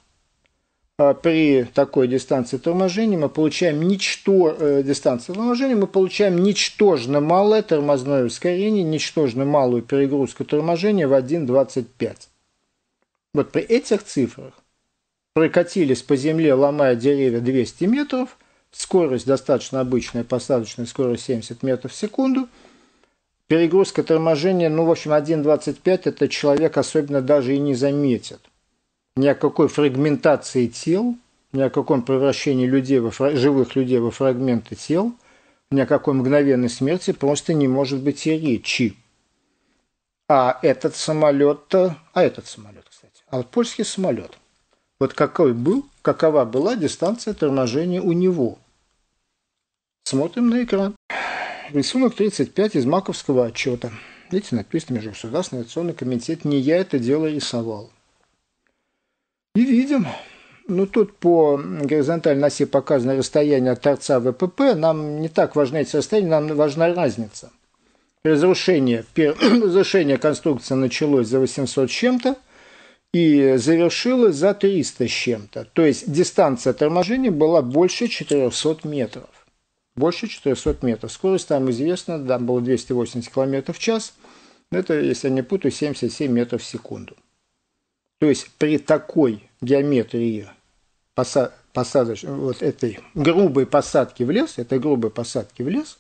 при такой дистанции торможения мы получаем ничто, э, дистанции торможения мы получаем ничтожно малое тормозное ускорение, ничтожно малую перегрузку торможения в один двадцать пять. Вот при этих цифрах прокатились по земле, ломая деревья, двести метров, скорость достаточно обычная, посадочная скорость семьдесят метров в секунду, перегрузка торможения, ну, в общем, один двадцать пять этот человек особенно даже и не заметит. Ни о какой фрагментации тел, ни о каком превращении людей во, живых людей во фрагменты тел ни о какой мгновенной смерти просто не может быть и речи. А этот самолет, а этот самолет, кстати, а вот польский самолет, вот какой был, какова была дистанция торможения у него? Смотрим на экран. Рисунок тридцать пять из маковского отчета. Видите, написано Межгосударственный авиационный комитет. Не я это дело рисовал. И видим, ну тут по горизонтальной оси показано расстояние от торца ВПП. Нам не так важны эти расстояния, нам важна разница. Разрушение, разрушение конструкции началось за восемьсот с чем-то и завершилось за триста с чем-то. То есть дистанция торможения была больше четырехсот метров. Больше четырехсот метров. Скорость там известна, там было двести восемьдесят километров в час. Это, если я не путаю, семьдесят семь метров в секунду. То есть при такой геометрии посад, посадоч, вот этой грубой посадки в лес, этой грубой посадки в лес,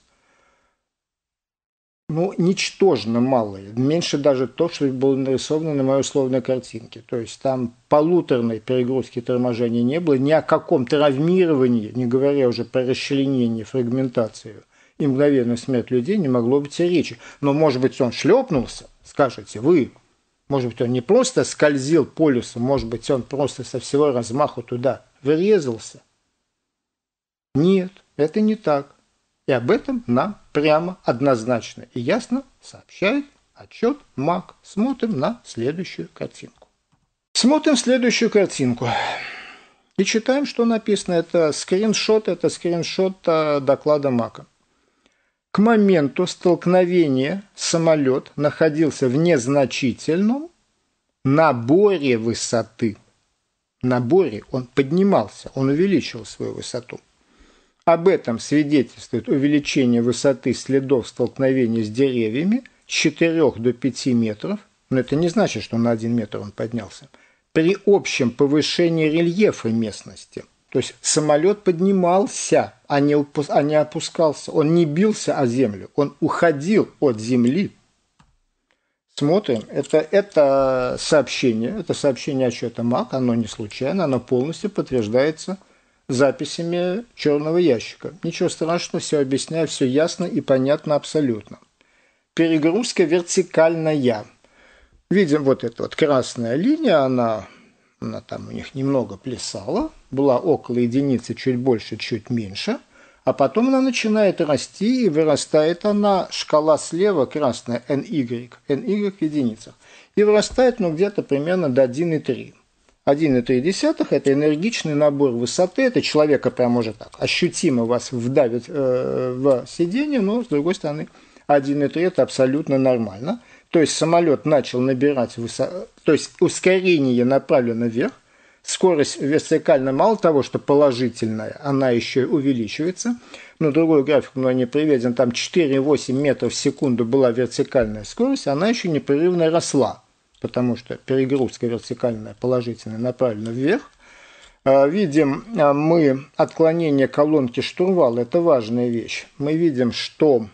ну, ничтожно малые. Меньше даже то, что было нарисовано на моей условной картинке. То есть там полуторной перегрузки торможения не было, ни о каком травмировании, не говоря уже про расчленение, фрагментацию и мгновенную смерть людей не могло быть и речи. Но, может быть, он шлепнулся, скажете вы. Может быть, он не просто скользил по лесу, может быть, он просто со всего размаху туда врезался. Нет, это не так. И об этом нам прямо, однозначно и ясно сообщает отчет МАК. Смотрим на следующую картинку. Смотрим следующую картинку. И читаем, что написано. Это скриншот, это скриншот доклада МАКа. К моменту столкновения самолет находился в незначительном наборе высоты. Наборе он поднимался, он увеличил свою высоту. Об этом свидетельствует увеличение высоты следов столкновения с деревьями с четырёх до пяти метров, но это не значит, что на один метр он поднялся, при общем повышении рельефа местности. То есть самолет поднимался, а не, а не опускался, он не бился о землю, он уходил от земли. Смотрим, это, это сообщение, это сообщение отчета МАК, оно не случайно, оно полностью подтверждается записями черного ящика. Ничего страшного, все объясняю, все ясно и понятно абсолютно. Перегрузка вертикальная. Видим вот эта вот красная линия, она, она там у них немного плясала, была около единицы, чуть больше, чуть меньше, а потом она начинает расти и вырастает она, шкала слева красная, эн игрек, эн игрек в единицах, и вырастает ну где-то примерно до одной целой трёх. одна целая три – это энергичный набор высоты, это человека прям уже так ощутимо вас вдавит э, в сиденье, но с другой стороны одна целая три – это абсолютно нормально. То есть самолет начал набирать высоту, то есть ускорение направлено вверх, скорость вертикально мало того, что положительная, она еще увеличивается. Но другой график мной не приведен, там четыре целых восемь десятых метра в секунду была вертикальная скорость, она еще непрерывно росла. Потому что перегрузка вертикальная положительная направлена вверх. Видим мы отклонение колонки штурвала, это важная вещь. Мы видим, что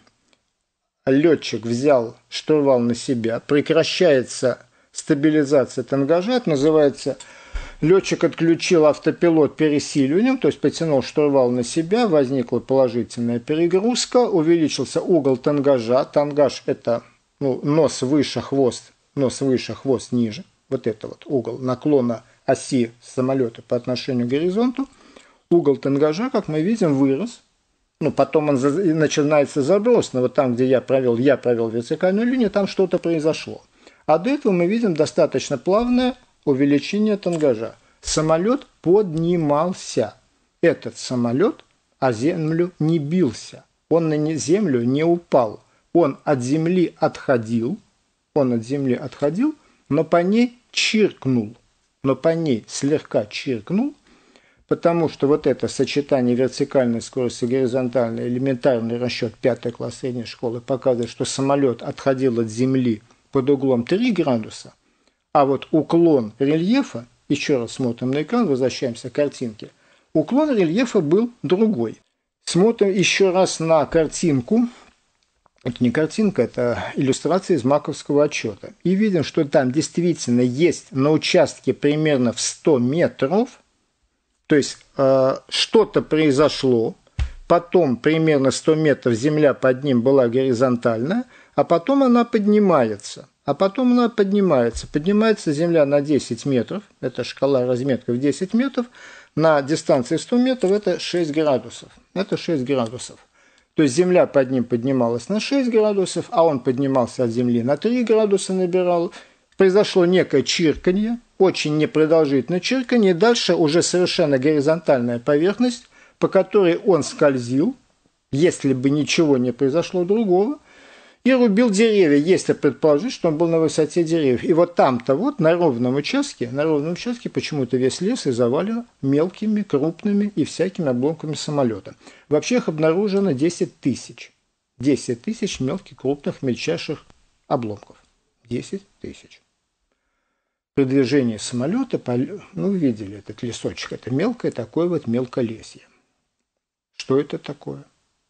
летчик взял штурвал на себя, прекращается стабилизация тангажа, это называется, летчик отключил автопилот пересиливанием, то есть потянул штурвал на себя, возникла положительная перегрузка, увеличился угол тангажа, тангаж это ну, нос выше, хвост, нос выше, хвост ниже, вот это вот угол наклона оси самолета по отношению к горизонту, угол тангажа, как мы видим, вырос, ну, потом он начинается заброс, но вот там, где я провел, я провел вертикальную линию, там что-то произошло. А до этого мы видим достаточно плавное увеличение тангажа. Самолет поднимался. Этот самолет о землю не бился, он на землю не упал, он от земли отходил, он от земли отходил, но по ней чиркнул, но по ней слегка чиркнул, потому что вот это сочетание вертикальной скорости и горизонтальной, элементарный расчет пятый класс средней школы показывает, что самолет отходил от земли под углом три градуса, а вот уклон рельефа, еще раз смотрим на экран, возвращаемся к картинке, уклон рельефа был другой. Смотрим еще раз на картинку. Это не картинка, это иллюстрация из маковского отчета. И видим, что там действительно есть на участке примерно в сто метров, то есть э, что-то произошло, потом примерно сто метров земля под ним была горизонтальная, а потом она поднимается. А потом она поднимается. Поднимается земля на десять метров, это шкала разметка в десять метров, на дистанции сто метров это шесть градусов. Это шесть градусов. То есть земля под ним поднималась на шесть градусов, а он поднимался от земли на три градуса, набирал. Произошло некое чирканье, очень непродолжительное чирканье, и дальше уже совершенно горизонтальная поверхность, по которой он скользил, если бы ничего не произошло другого, и рубил деревья, если предположить, что он был на высоте деревьев. И вот там-то вот, на ровном участке, на ровном участке почему-то весь лес и завален мелкими, крупными и всякими обломками самолета. Вообще их обнаружено десять тысяч. десять тысяч мелких, крупных, мельчайших обломков. десять тысяч. При движении самолета, ну, вы видели этот лесочек, это мелкое такое вот мелколесье. Что это такое?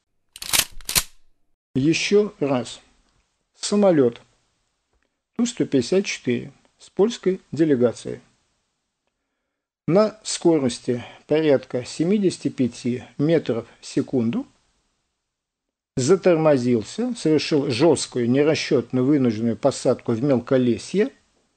Еще раз. Самолет Ту сто пятьдесят четыре с польской делегацией на скорости порядка семьдесят пять метров в секунду затормозился, совершил жесткую, нерасчетную, вынужденную посадку в мелколесье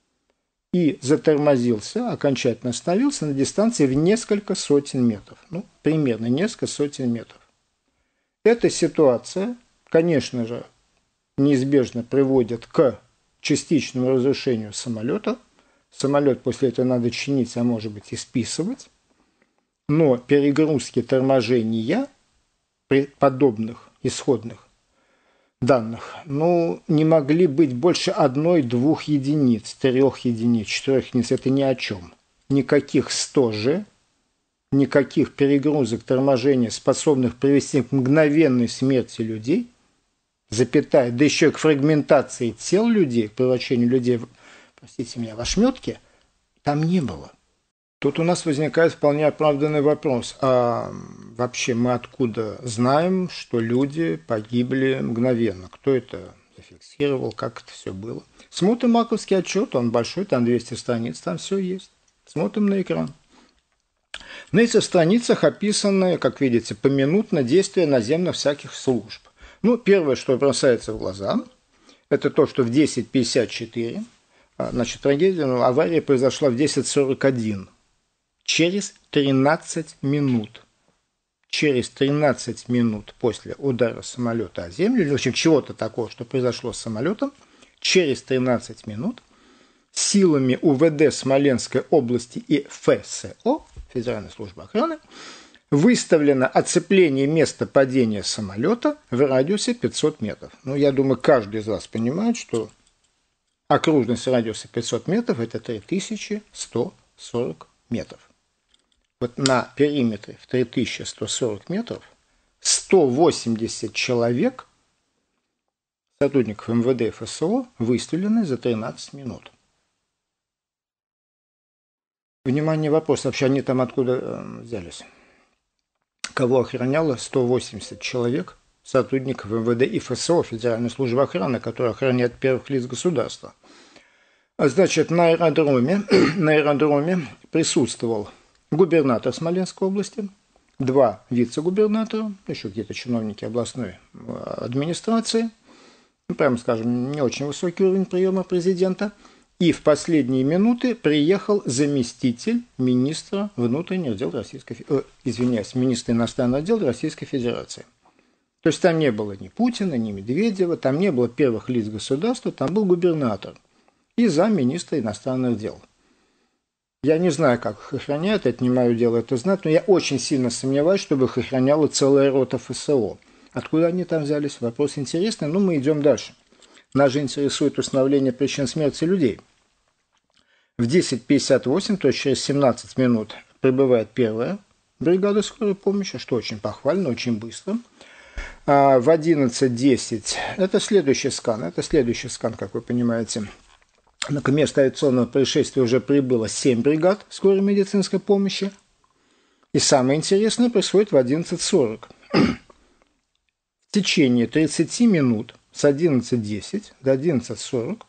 и затормозился, окончательно остановился на дистанции в несколько сотен метров. Ну, примерно несколько сотен метров. Эта ситуация, конечно же, неизбежно приводит к частичному разрушению самолета. Самолет после этого надо чинить, а может быть и списывать. Но перегрузки, торможения при подобных исходных данных, ну, не могли быть больше одной-двух единиц, трех единиц, четырех единиц. Это ни о чем. Никаких сто же, никаких перегрузок, торможения, способных привести к мгновенной смерти людей, запятая, да еще и к фрагментации тел людей, к превращению людей, простите меня, в ошметки, там не было. Тут у нас возникает вполне оправданный вопрос. А вообще мы откуда знаем, что люди погибли мгновенно? Кто это зафиксировал? Как это все было? Смотрим маковский отчет, он большой, там двести страниц, там все есть. Смотрим на экран. На этих страницах описаны, как видите, поминутно действия наземных всяких служб. Ну, первое, что бросается в глаза, это то, что в десять пятьдесят четыре, значит, трагедия, ну, авария произошла в десять сорок один. Через тринадцать минут. Через тринадцать минут после удара самолета о землю, или, в общем, чего-то такого, что произошло с самолетом, через тринадцать минут силами УВД Смоленской области и ФСО, Федеральной службы охраны, выставлено оцепление места падения самолета в радиусе пятьсот метров. Ну, я думаю, каждый из вас понимает, что окружность радиуса пятьсот метров – это три тысячи сто сорок метров. Вот на периметре в три тысячи сто сорок метров сто восемьдесят человек, сотрудников МВД и ФСО, выставлены за тринадцать минут. Внимание, вопрос, вообще они там откуда взялись? Кого охраняло сто восемьдесят человек, сотрудников МВД и ФСО, Федеральной службы охраны, которые охраняют первых лиц государства? Значит, на аэродроме, на аэродроме присутствовал губернатор Смоленской области, два вице-губернатора, еще какие-то чиновники областной администрации, ну, прямо скажем, не очень высокий уровень приема президента, и в последние минуты приехал заместитель министра внутренних дел Российской Федерации, э, извиняюсь, министра иностранных дел Российской Федерации. То есть там не было ни Путина, ни Медведева, там не было первых лиц государства, там был губернатор и замминистра иностранных дел. Я не знаю, как их охраняют, это не мое дело это знать, но я очень сильно сомневаюсь, чтобы их охраняла целая рота ФСО. Откуда они там взялись? Вопрос интересный, но мы идем дальше. Нас же интересует установление причин смерти людей. В десять пятьдесят восемь, то есть через семнадцать минут, прибывает первая бригада скорой помощи, что очень похвально, очень быстро. А в одиннадцать десять, это следующий скан, это следующий скан, как вы понимаете. На место авиационного происшествия уже прибыло семь бригад скорой медицинской помощи. И самое интересное происходит в одиннадцать сорок. В течение тридцати минут с одиннадцати десять до одиннадцати сорок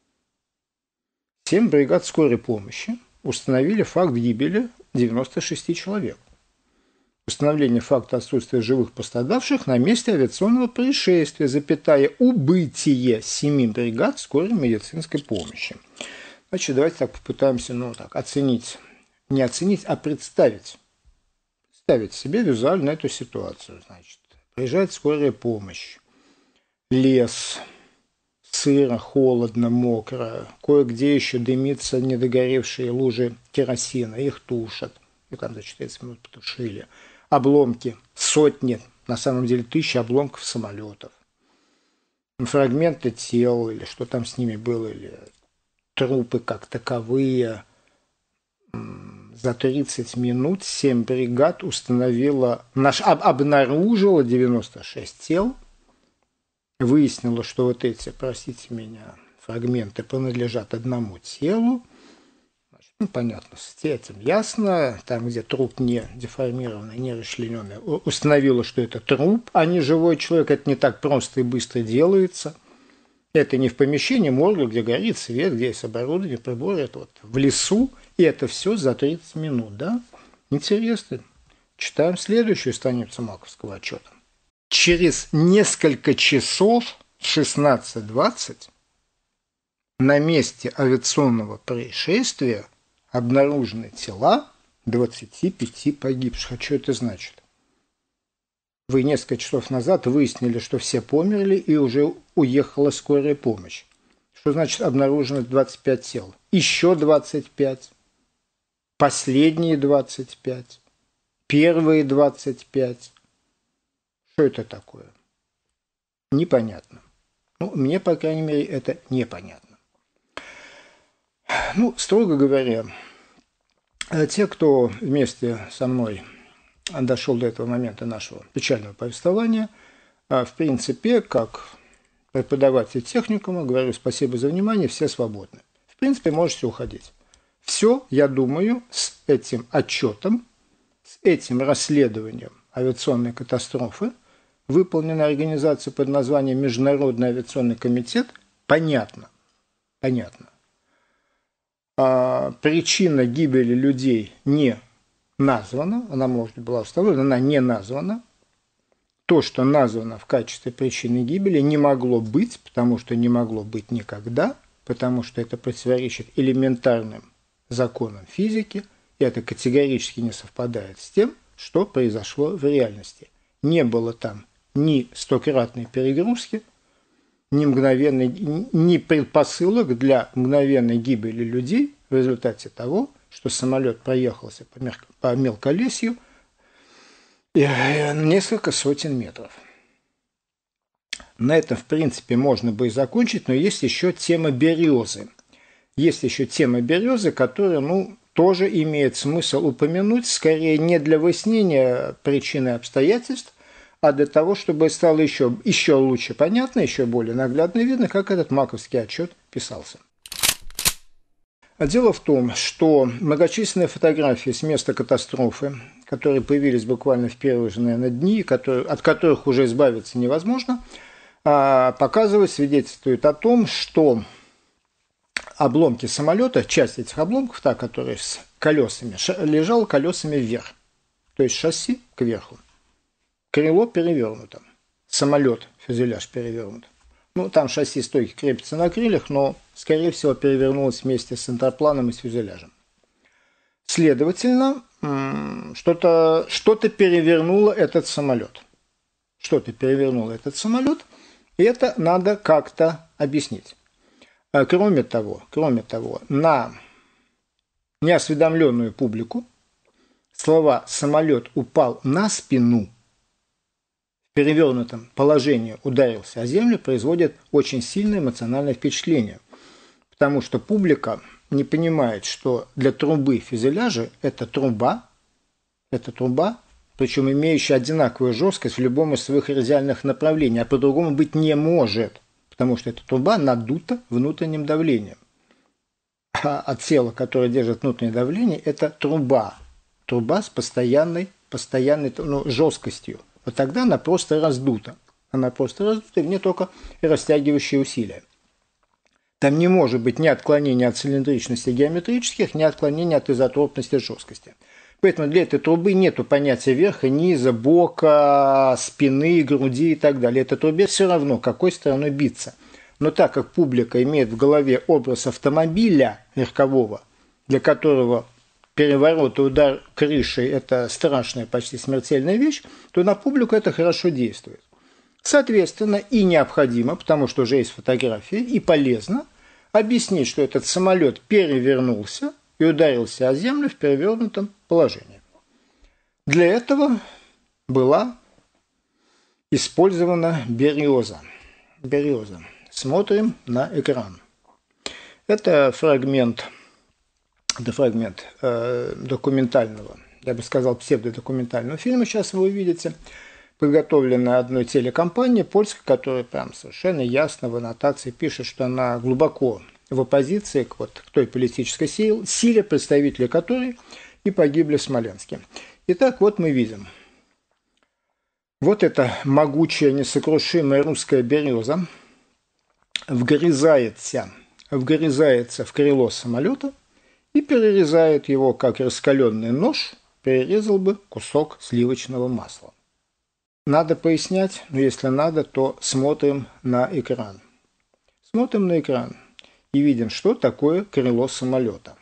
семь бригад скорой помощи установили факт гибели девяноста шести человек. Установление факта отсутствия живых пострадавших на месте авиационного происшествия, запятая, убытие семи бригад скорой медицинской помощи. Значит, давайте так попытаемся, ну, так, оценить, не оценить, а представить. Представить себе визуально эту ситуацию. Значит, приезжает скорая помощь, лес, сыро, холодно, мокро, кое-где еще дымится недогоревшие лужи керосина, их тушат, и там за четырнадцать минут потушили. Обломки, сотни, на самом деле тысячи обломков самолетов, фрагменты тел, или что там с ними было, или трупы как таковые. За тридцать минут семь бригад установила, наш, об, обнаружила девяносто шесть тел, выяснила, что вот эти, простите меня, фрагменты принадлежат одному телу. Ну, понятно, с этим ясно. Там, где труп не деформированный, не расчлененный, установила, что это труп, а не живой человек. Это не так просто и быстро делается. Это не в помещении морга, где горит свет, где есть оборудование, приборы. Это вот в лесу. И это все за тридцать минут, да? Интересно. Читаем следующую страницу Маковского отчета. Через несколько часов в шестнадцать двадцать на месте авиационного происшествия обнаружены тела двадцати пяти погибших. А что это значит? Вы несколько часов назад выяснили, что все померли, и уже уехала скорая помощь. Что значит обнаружено двадцать пять тел? Еще двадцать пять. Последние двадцать пять. Первые двадцать пять. Что это такое? Непонятно. Ну, мне, по крайней мере, это непонятно. Ну, строго говоря, те, кто вместе со мной дошел до этого момента нашего печального повествования, в принципе, как преподаватель техникума, говорю спасибо за внимание, все свободны. В принципе, можете уходить. Все, я думаю, с этим отчетом, с этим расследованием авиационной катастрофы, выполненной организацией под названием Международный авиационный комитет, понятно. Понятно. А причина гибели людей не названа, она, может быть, была установлена, она не названа. То, что названо в качестве причины гибели, не могло быть, потому что не могло быть никогда, потому что это противоречит элементарным законам физики, и это категорически не совпадает с тем, что произошло в реальности. Не было там ни стократной перегрузки, ни мгновенной, ни предпосылок для мгновенной гибели людей в результате того, что самолет проехался по, мер... по мелколесью несколько сотен метров. На этом, в принципе, можно бы и закончить, но есть еще тема березы. Есть еще тема березы, которая, ну, тоже имеет смысл упомянуть, скорее не для выяснения причин и обстоятельств, а для того, чтобы стало еще, еще лучше понятно, еще более наглядно видно, как этот маковский отчет писался. Дело в том, что многочисленные фотографии с места катастрофы, которые появились буквально в первые же, наверное, дни, которые, от которых уже избавиться невозможно, показывают, свидетельствуют о том, что обломки самолета, часть этих обломков, та, которая с колесами, лежала колесами вверх, то есть шасси кверху. Крыло перевернуто, самолет, фюзеляж перевернут. Ну, там шасси стойки крепится на крыльях, но, скорее всего, перевернулось вместе с центропланом и с фюзеляжем. Следовательно, что-то, что-то перевернуло этот самолет. Что-то перевернуло этот самолет, и это надо как-то объяснить. Кроме того, кроме того, на неосведомленную публику слова «самолет упал на спину», в перевернутом положении ударился о землю, производит очень сильное эмоциональное впечатление, потому что публика не понимает, что для трубы фюзеляжа это труба, это труба, причем имеющая одинаковую жесткость в любом из своих радиальных направлений, а по-другому быть не может, потому что эта труба надута внутренним давлением. А от тела, которое держит внутреннее давление, это труба, труба с постоянной, постоянной ну, жесткостью. Вот тогда она просто раздута. Она просто раздута, и в ней только растягивающие усилия. Там не может быть ни отклонения от цилиндричности геометрических, ни отклонения от изотропности жесткости. Поэтому для этой трубы нету понятия верха, низа, бока, спины, груди и так далее. Этой трубе все равно, какой стороной биться. Но так как публика имеет в голове образ автомобиля легкового, для которого переворот и удар крышей – это страшная, почти смертельная вещь, то на публику это хорошо действует. Соответственно, и необходимо, потому что уже есть фотографии, и полезно объяснить, что этот самолет перевернулся и ударился о землю в перевернутом положении. Для этого была использована береза. Береза. Смотрим на экран. Это фрагмент, это фрагмент э, документального, я бы сказал, псевдодокументального фильма, сейчас вы увидите, подготовленная одной телекомпанией польской, которая прям совершенно ясно в аннотации пишет, что она глубоко в оппозиции к, вот, к той политической силе, силе, представители которой и погибли в Смоленске. Итак, вот мы видим. Вот эта могучая, несокрушимая русская береза вгрызается, вгрызается в крыло самолета и перерезает его, как раскаленный нож перерезал бы кусок сливочного масла. Надо пояснять, но если надо, то смотрим на экран. Смотрим на экран и видим, что такое крыло самолета.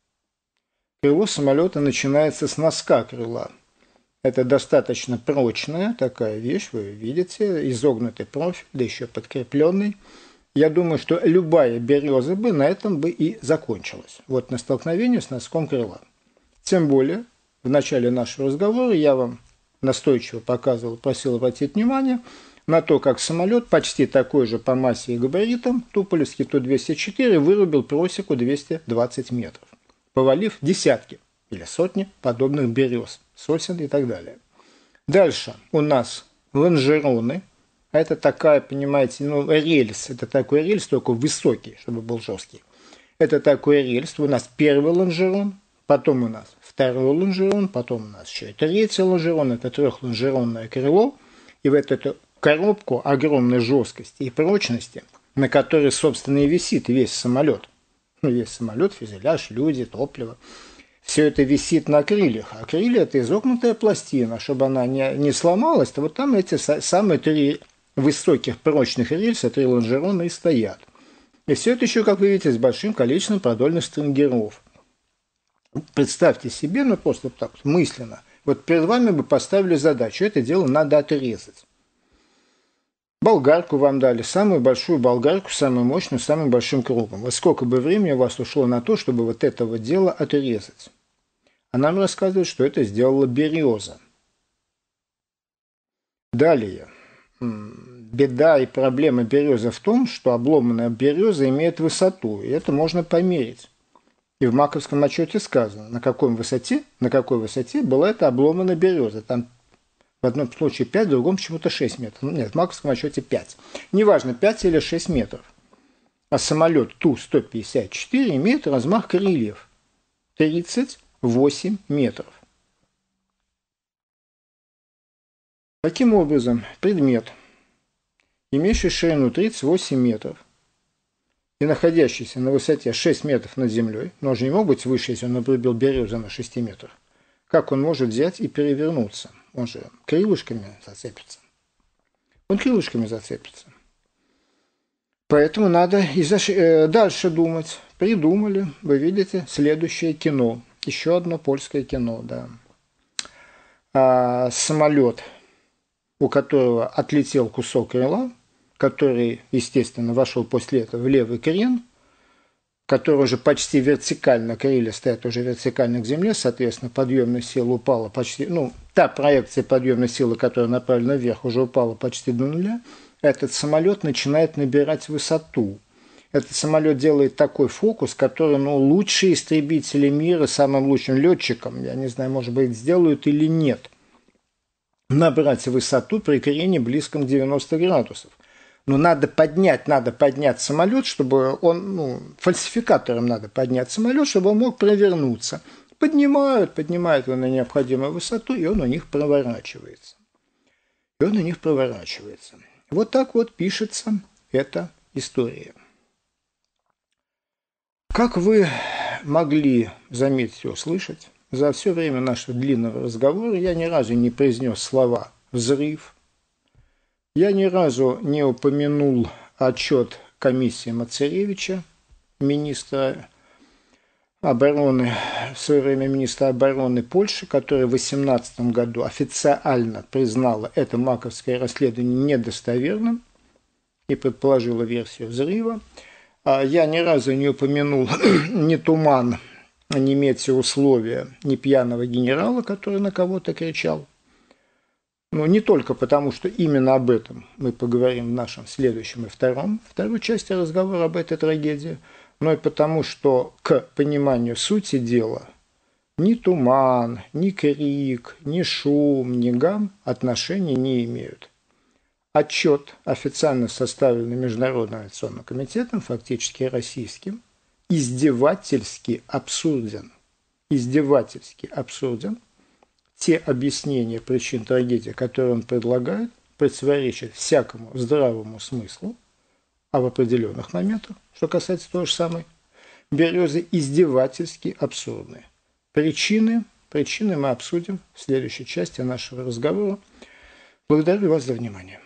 Крыло самолета начинается с носка крыла. Это достаточно прочная такая вещь, вы видите, изогнутый профиль, да еще подкрепленный. Я думаю, что любая береза бы на этом бы и закончилась. Вот на столкновении с носком крыла. Тем более, в начале нашего разговора я вам настойчиво показывал, просил обратить внимание на то, как самолет, почти такой же по массе и габаритам, Туполевский Ту двести четыре, вырубил просеку двести двадцать метров, повалив десятки или сотни подобных берез, сосен и так далее. Дальше у нас лонжероны. Это такая, понимаете, ну, рельс. Это такой рельс, только высокий, чтобы был жесткий. Это такой рельс. У нас первый лонжерон, потом у нас второй лонжерон, потом у нас еще и третий лонжерон. Это трехлонжеронное крыло. И в эту коробку огромной жесткости и прочности, на которой, собственно, и висит весь самолет. Ну, весь самолет, фюзеляж, люди, топливо. Все это висит на крыльях. А крылья – это изогнутая пластина. Чтобы она не, не сломалась, то вот там эти самые три высоких прочных рельса, три лонжерона и стоят. И все это еще, как вы видите, с большим количеством продольных стрингеров. Представьте себе, ну просто так мысленно, вот перед вами бы поставили задачу, это дело надо отрезать. Болгарку вам дали, самую большую болгарку, самую мощную, самым большим кругом. Вот сколько бы времени у вас ушло на то, чтобы вот этого дела отрезать. А нам рассказывают, что это сделала береза. Далее. Беда и проблема березы в том, что обломанная береза имеет высоту, и это можно померить. И в маковском отчете сказано, на какой высоте, на какой высоте была эта обломанная береза. Там в одном случае пять, в другом почему-то шесть метров. Нет, в маковском отчете пять. Неважно, пять или шесть метров. А самолет Ту сто пятьдесят четыре имеет размах крыльев тридцать восемь метров. Таким образом, предмет, имеющий ширину тридцать восемь метров и находящийся на высоте шесть метров над землей, но он же не мог быть выше, если он обрубил березу на шести метрах, как он может взять и перевернуться? Он же крылышками зацепится. Он крылышками зацепится. Поэтому надо и заш... дальше думать. Придумали, вы видите, следующее кино. Еще одно польское кино, да. А, самолет, у которого отлетел кусок крыла, который, естественно, вошел после этого в левый крен, который уже почти вертикально, крылья стоят уже вертикально к земле, соответственно, подъемная сила упала почти, ну, та проекция подъемной силы, которая направлена вверх, уже упала почти до нуля. Этот самолет начинает набирать высоту. Этот самолет делает такой фокус, который, ну, лучшие истребители мира, самым лучшим летчикам, я не знаю, может быть, сделают или нет, набрать высоту при крении близком к девяноста градусов. Но надо поднять, надо поднять самолет, чтобы он, ну, фальсификатором надо поднять самолет, чтобы он мог провернуться. Поднимают, поднимают его на необходимую высоту, и он у них проворачивается. И он у них проворачивается. Вот так вот пишется эта история. Как вы могли заметить и услышать, за все время нашего длинного разговора я ни разу не произнес слова «взрыв». Я ни разу не упомянул отчет комиссии Мацаревича, министра обороны, в свое время министра обороны Польши, которая в две тысячи восемнадцатом году официально признала это маковское расследование недостоверным и предположила версию взрыва. Я ни разу не упомянул ни туман, ни метеоусловия, ни пьяного генерала, который на кого-то кричал. Но не только потому, что именно об этом мы поговорим в нашем следующем и втором, второй части разговора об этой трагедии, но и потому, что к пониманию сути дела ни туман, ни крик, ни шум, ни гам отношения не имеют. Отчет, официально составленный Международным авиационным комитетом, фактически российским, издевательски абсурден. Издевательски абсурден. Те объяснения причин трагедии, которые он предлагает, противоречат всякому здравому смыслу, а в определенных моментах, что касается той же самой «Березы», издевательски абсурдные. Причины, причины мы обсудим в следующей части нашего разговора. Благодарю вас за внимание.